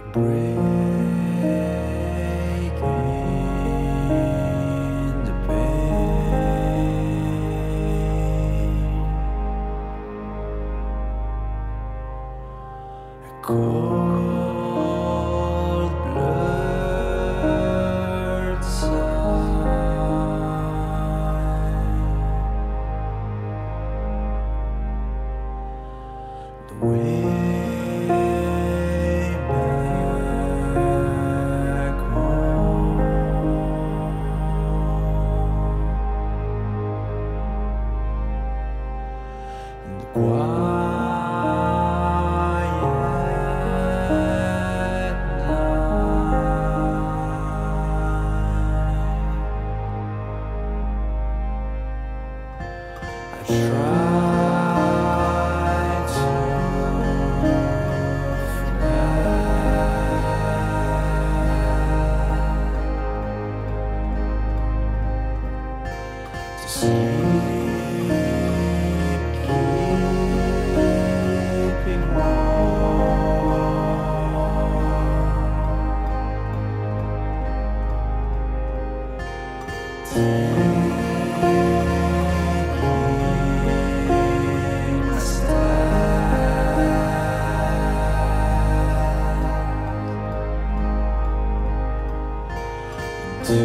breaking the pain. A cold blurred sigh. The way back home. In the quiet night, I tried to forget, to sleep, keeping taking a step into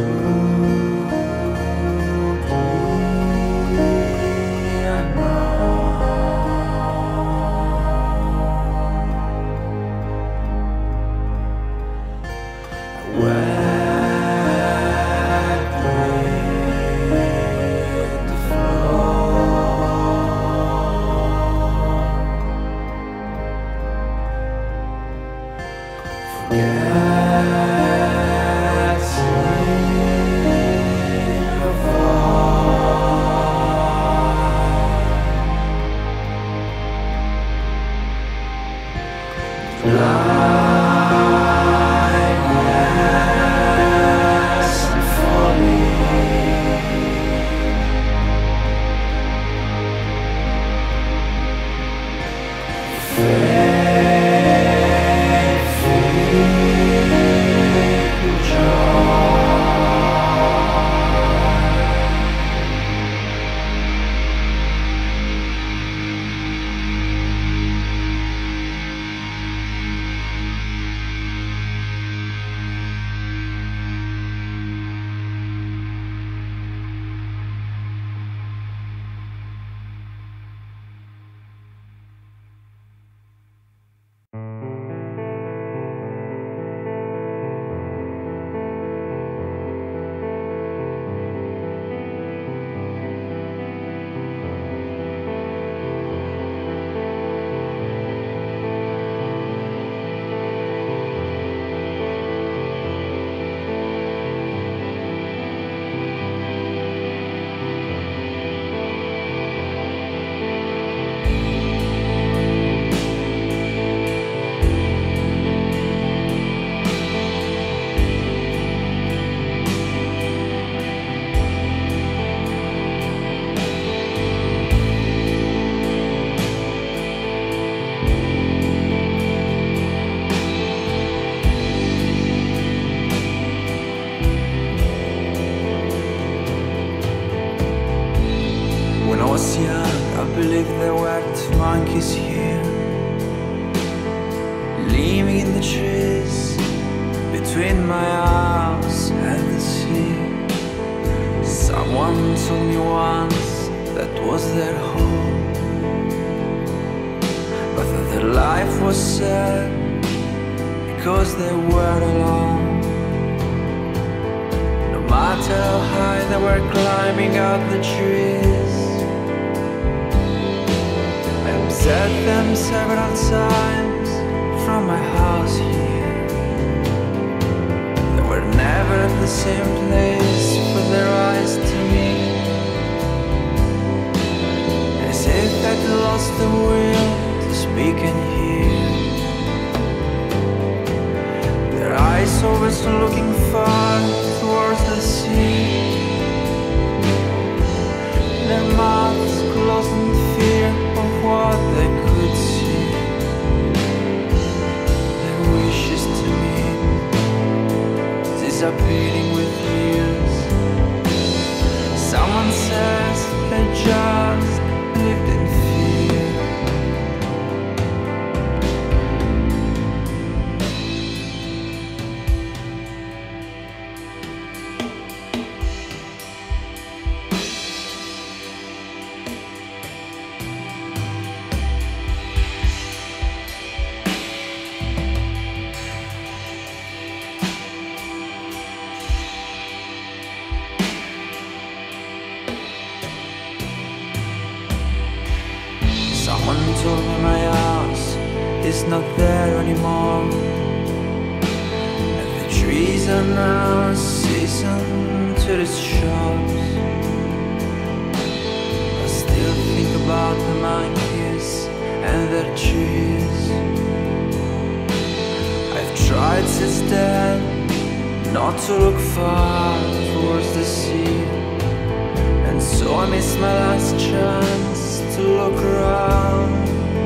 was young, I believed there were two monkeys here, living in the trees between my house and the sea. Someone told me once that was their home, but that their life was sad because they were alone. No matter how high they were climbing up the trees, I observed them several times from my house here. They were never at the same place for their eyes to meet, as if they'd lost the will to speak and hear. Their eyes always looking far towards the sea, their mouths closed in fear of what they could see, their wishes to me. disappearing with years. Someone says they just lived in fear. Someone told me my house is not there anymore, and the trees are now seasoned to the shops. I still think about the monkeys and their trees. I've tried since then not to look far towards the sea, and so I missed my last chance to look around.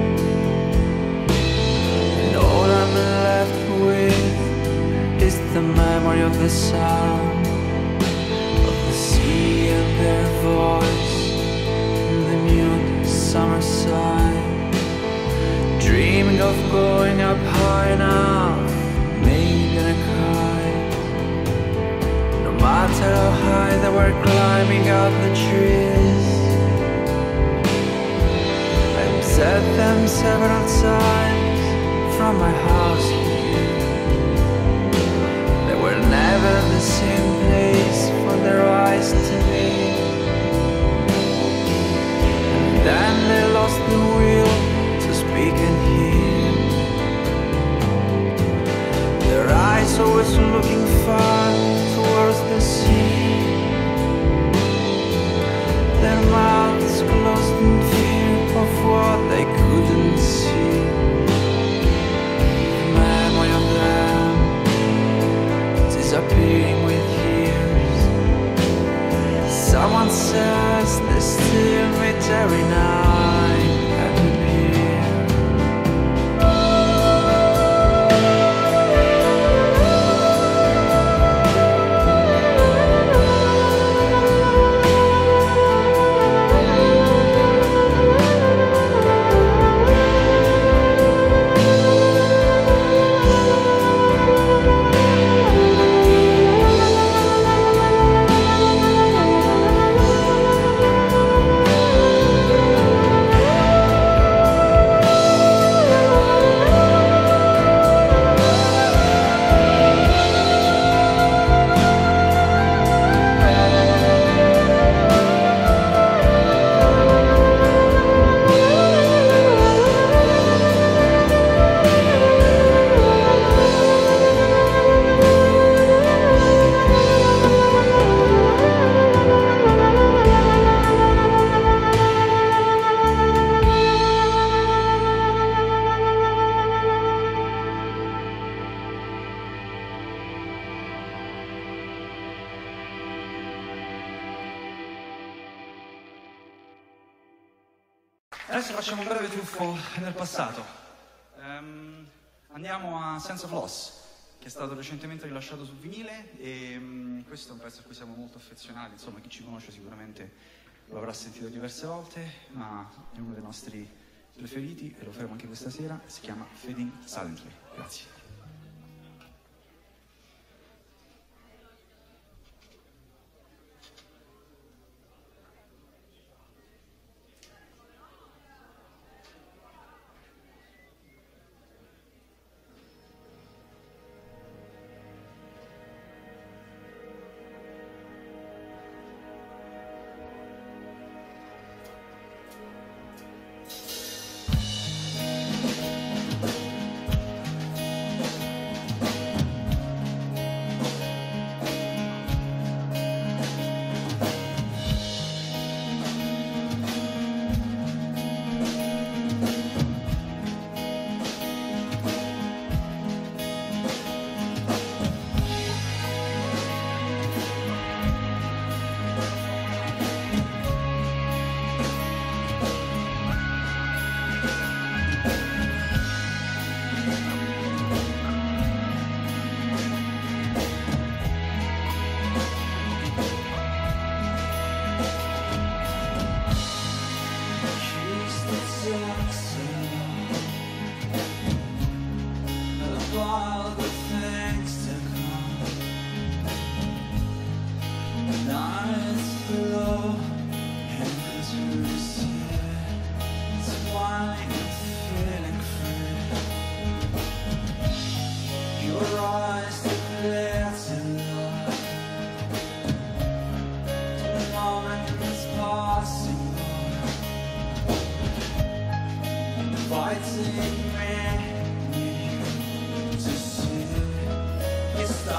And all I'm left with is the memory of the sound of the sea and their voice in the mute summer sigh. Dreaming of going up high enough, maybe in a kite. No matter how high they were climbing out the trees, said them several times from my house here. They were never the same place for their eyes to meet. And then they lost the will to speak and hear. Their eyes always looking far towards the sea, their mouths closed in fear of what they couldn't see. The memory of them disappearing with years. Someone says they still meet every night at the pier. Adesso facciamo un breve tuffo nel passato. Andiamo a Sense of Loss, che è stato recentemente rilasciato su vinile, e questo è un pezzo a cui siamo molto affezionati. Insomma, chi ci conosce sicuramente lo avrà sentito diverse volte, ma è uno dei nostri preferiti e lo faremo anche questa sera. Si chiama Fading Silently. Grazie.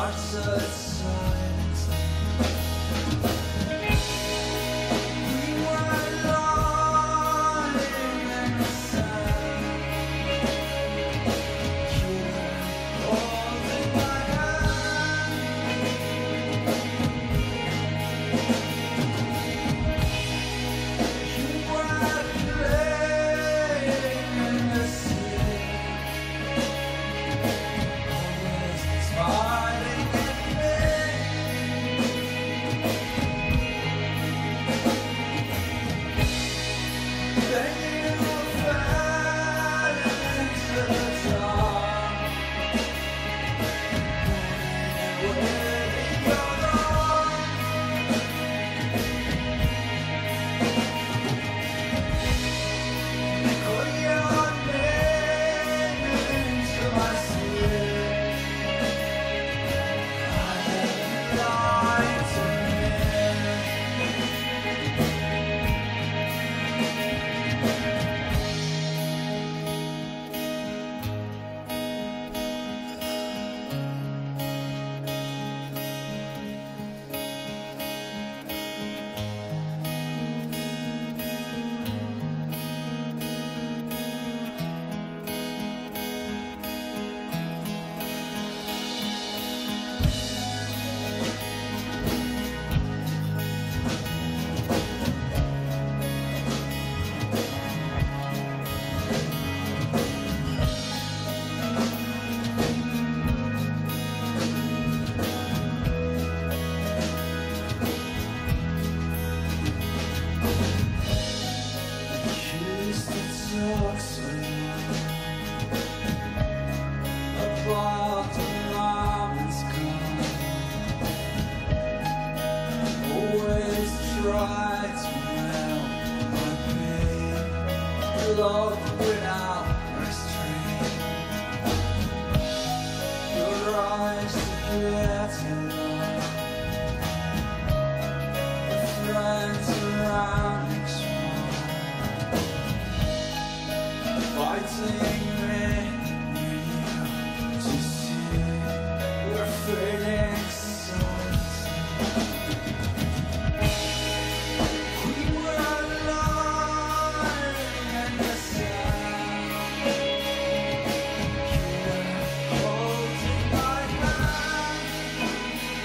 uttered silence. We were lying in the sand. You were holding my hand. You were playing in the sea. Always smiling at me. Then you fell into the dark, pulling away your arm. Put your name into my sleep. I let you lie to me. Used to talk so much about the mountains gone. Always tried to melt my pain. Love without restraint. Your eyes together tonight. The friends around each one. Fighting me near you to see we're fading so we were lying in the sand. You were holding my hand.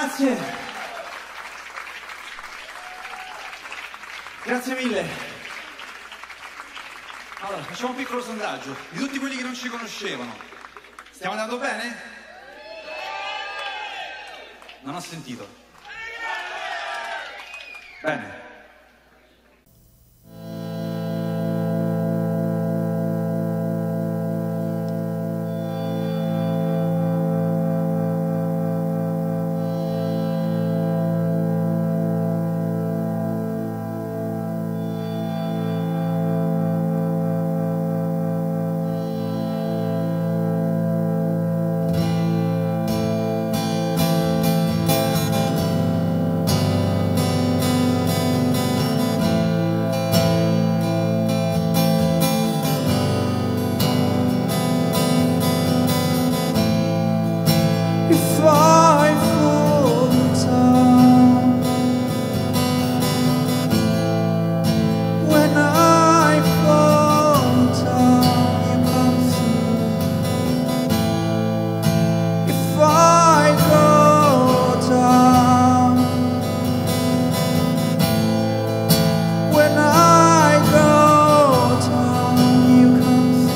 Grazie. Grazie mille. Allora, facciamo un piccolo sondaggio. Di tutti quelli che non ci conoscevano, stiamo andando bene? Non ho sentito. Bene. If I fall down, when I fall down, you come through. If I go down, when I go down, you come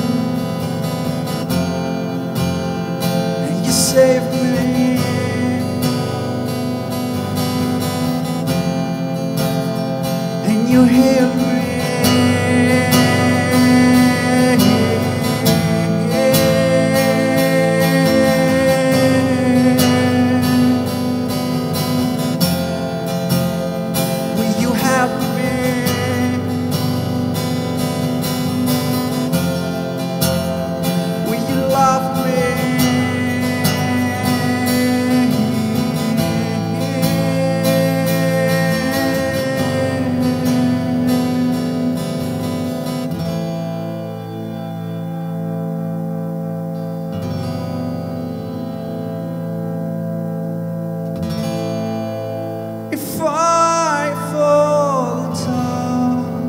through. And you save me. And you heal me. Will you help me? Will you love me? If I fall down,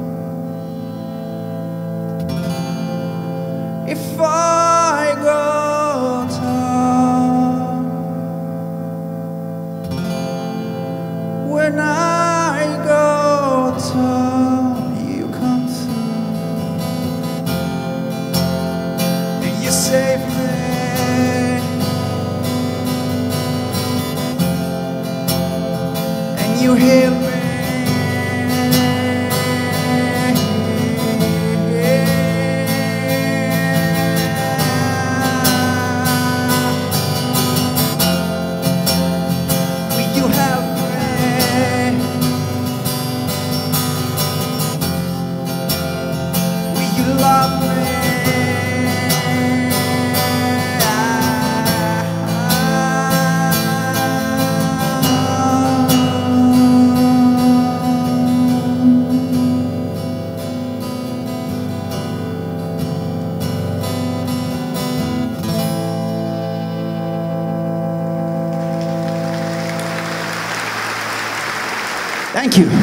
if I go down, when I go down, you come through. And you save me. And you heal me. Will you help me? Will you love me? Thank you.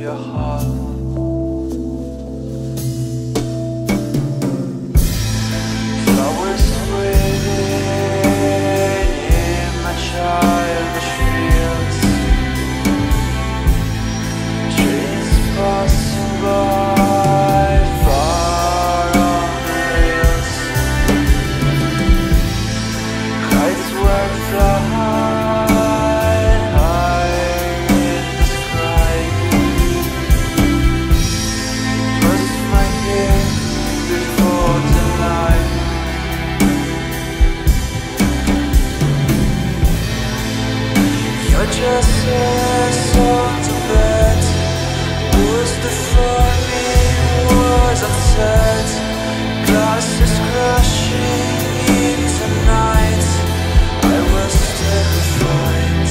your heart. Flowers waiting in my childish fields. Trains passing by far on the rails. Kites were flying high in the sky. Brushed my hair before the night. You're just a song to bed. Was the funny words unsaid? Glasses crashing into night. I was terrified.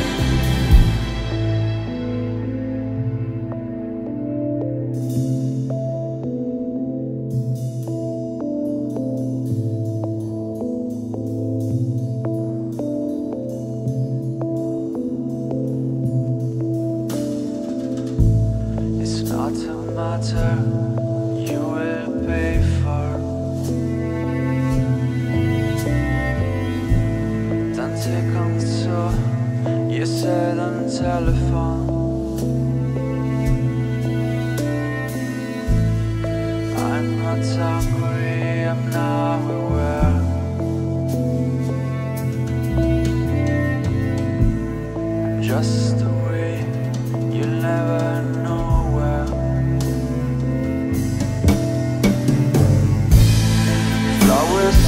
It's not a matter you will pay for. Don't take control, you said on telephone. I'm not hungry, I'm now aware. I'm just away, you'll never know where. Flowers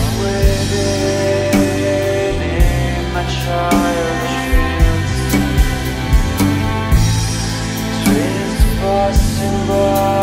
waiting in my childish fields. Trains passing by